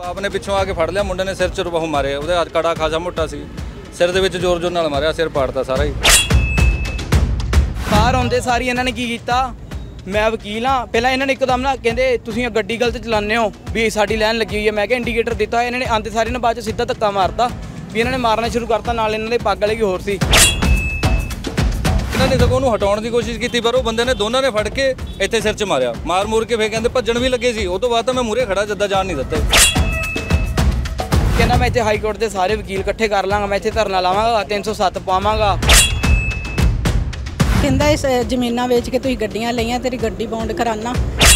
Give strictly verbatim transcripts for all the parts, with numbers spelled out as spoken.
ਬਾਪ ਨੇ ਪਿੱਛੋਂ ਆ ਕੇ ਫੜ ਲਿਆ, ਮੁੰਡੇ ਨੇ ਸਿਰ 'ਚ ਰੁਬਾਹੂ ਮਾਰਿਆ, ਉਹਦੇ ਹੱਥ ਕੜਾ ਖਾਸਾ ਮੋਟਾ ਸੀ, ਸਿਰ ਦੇ ਵਿੱਚ ਜ਼ੋਰ ਜ਼ੋਰ ਨਾਲ ਮਾਰਿਆ, ਸਿਰ ਪਾੜਤਾ ਸਾਰਾ ਹੀ। ਬਾਹਰ ਆਉਂਦੇ ਸਾਰੀ ਇਹਨਾਂ ਨੇ ਕੀ ਕੀਤਾ, ਮੈਂ ਵਕੀਲ ਹਾਂ, ਪਹਿਲਾਂ ਇਹਨਾਂ ਨੇ ਇੱਕਦਮ ਨਾ ਕਹਿੰਦੇ ਤੁਸੀਂ ਗੱਡੀ ਗਲਤ ਚਲਾਉਂਦੇ ਹੋ ਵੀ ਸਾਡੀ ਲਾਈਨ ਲੱਗੀ ਹੋਈ ਹੈ। ਮੈਂ ਕਿਹਾ ਇੰਡੀਕੇਟਰ ਦਿੱਤਾ, ਇਹਨਾਂ ਨੇ ਆਂਦੇ ਸਾਰੇ ਨੇ ਬਾਅਦ 'ਚ ਸਿੱਧਾ ਧੱਕਾ ਮਾਰਤਾ ਵੀ ਇਹਨਾਂ ਨੇ ਮਾਰਨਾ ਸ਼ੁਰੂ ਕਰਤਾ, ਨਾਲ ਇਹਨਾਂ ਦੇ ਪੱਗ ਵਾਲੇ ਕੀ ਹੋਰ ਸੀ। ਇਹਨਾਂ ਨੇ ਸਗੋਂ ਉਹਨੂੰ ਹਟਾਉਣ ਦੀ ਕੋਸ਼ਿਸ਼ ਕੀਤੀ, ਪਰ ਉਹ ਬੰਦੇ ਨੇ ਦੋਨਾਂ ਨੇ ਫੜ ਕੇ ਇੱਥੇ ਸਿਰ 'ਚ ਮਾਰਿਆ, ਮਾਰ ਮੂਰ ਕੇ ਫੇਰ ਕਹਿੰਦੇ ਭੱਜਣ ਵੀ ਲੱਗੇ ਸੀ। ਉਹ ਤੋਂ ਬਾਅਦ ਤਾਂ ਮੈਂ ਮੂਹਰੇ ਖੜਾ ਜੱਦਾ ਜਾਣ ਨਹੀਂ ਦਿੱਤਾ। ਕਹਿੰਦਾ ਮੈਂ ਇੱਥੇ ਹਾਈ ਕੋਰਟ ਦੇ ਸਾਰੇ ਵਕੀਲ ਇਕੱਠੇ ਕਰ ਲਾਂਗਾ, ਮੈਂ ਇੱਥੇ ਧਰਨਾ ਲਾਵਾਂਗਾ, ਤਿੰਨ ਸੌ ਸੱਤ ਪਾਵਾਂਗਾ। ਕਹਿੰਦਾ ਇਸ ਜ਼ਮੀਨਾਂ ਵੇਚ ਕੇ ਤੁਸੀਂ ਗੱਡੀਆਂ ਲਈਆਂ, ਤੇਰੀ ਗੱਡੀ ਬੌਂਡ ਕਰਾਨਾ।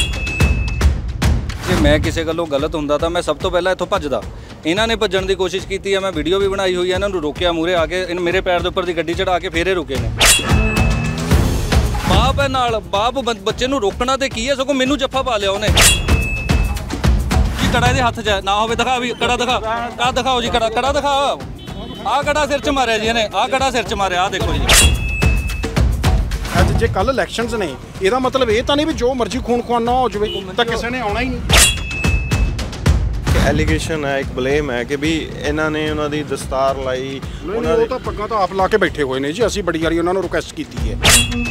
ਜੇ ਮੈਂ ਕਿਸੇ ਗੱਲੋਂ ਗਲਤ ਹੁੰਦਾ ਤਾਂ ਮੈਂ ਸਭ ਤੋਂ ਪਹਿਲਾਂ ਇੱਥੋਂ ਭੱਜਦਾ। ਇਹਨਾਂ ਨੇ ਭੱਜਣ ਦੀ ਕੋਸ਼ਿਸ਼ ਕੀਤੀ ਹੈ, ਮੈਂ ਵੀਡੀਓ ਵੀ ਬਣਾਈ ਹੋਈ ਹੈ, ਇਹਨਾਂ ਨੂੰ ਰੋਕਿਆ, ਮੂਹਰੇ ਆ ਕੇ ਮੇਰੇ ਪੈਰ ਦੇ ਉੱਪਰ ਦੀ ਗੱਡੀ ਚੜਾ ਕੇ ਫੇਰੇ ਰੁਕੇ ਨੇ। ਬਾਪ ਹੈ ਨਾਲ, ਬਾਪ ਬੱਚੇ ਨੂੰ ਰੋਕਣਾ ਤੇ ਕੀ ਹੈ, ਸਗੋਂ ਮੈਨੂੰ ਜੱਫਾ ਪਾ ਲਿਆ ਉਹਨੇ। ਕੀ ਕੜਾ ਇਹਦੇ ਹੱਥ 'ਚ ਨਾ ਹੋਵੇ, ਦਿਖਾ ਵੀ ਕੜਾ ਦਿਖਾ, ਕਾ ਦਿਖਾਓ ਜੀ, ਕੜਾ ਕੜਾ ਦਿਖਾ। ਆਹ ਕੜਾ ਸਿਰ 'ਚ ਮਾਰਿਆ ਜੀ ਇਹਨੇ, ਆਹ ਕੜਾ ਸਿਰ 'ਚ ਮਾਰਿਆ, ਆਹ ਦੇਖੋ ਜੀ। ਅੱਜ ਜੇ ਕੱਲ ਇਲੈਕਸ਼ਨਸ ਨੇ, ਇਹਦਾ ਮਤਲਬ ਇਹ ਤਾਂ ਨਹੀਂ ਵੀ ਜੋ ਮਰਜ਼ੀ ਖੂਨ ਖੁਆਨਾ ਹੋ ਜਾਵੇ ਤਾਂ ਕਿਸੇ ਨੇ ਆਉਣਾ ਹੀ ਨਹੀਂ। ਐਲੀਗੇਸ਼ਨ ਹੈ, ਇੱਕ ਬਲੇਮ ਹੈ ਕਿ ਵੀ ਇਹਨਾਂ ਨੇ ਉਹਨਾਂ ਦੀ ਦਸਤਾਰ ਲਾਈ। ਉਹਨਾਂ ਉਹ ਤਾਂ ਪੱਗਾਂ ਤਾਂ ਆਪ ਲਾ ਕੇ ਬੈਠੇ ਹੋਏ ਨੇ ਜੀ, ਅਸੀਂ ਬੜੀ ਵਾਰੀ ਉਹਨਾਂ ਨੂੰ ਰਿਕੁਐਸਟ ਕੀਤੀ ਹੈ।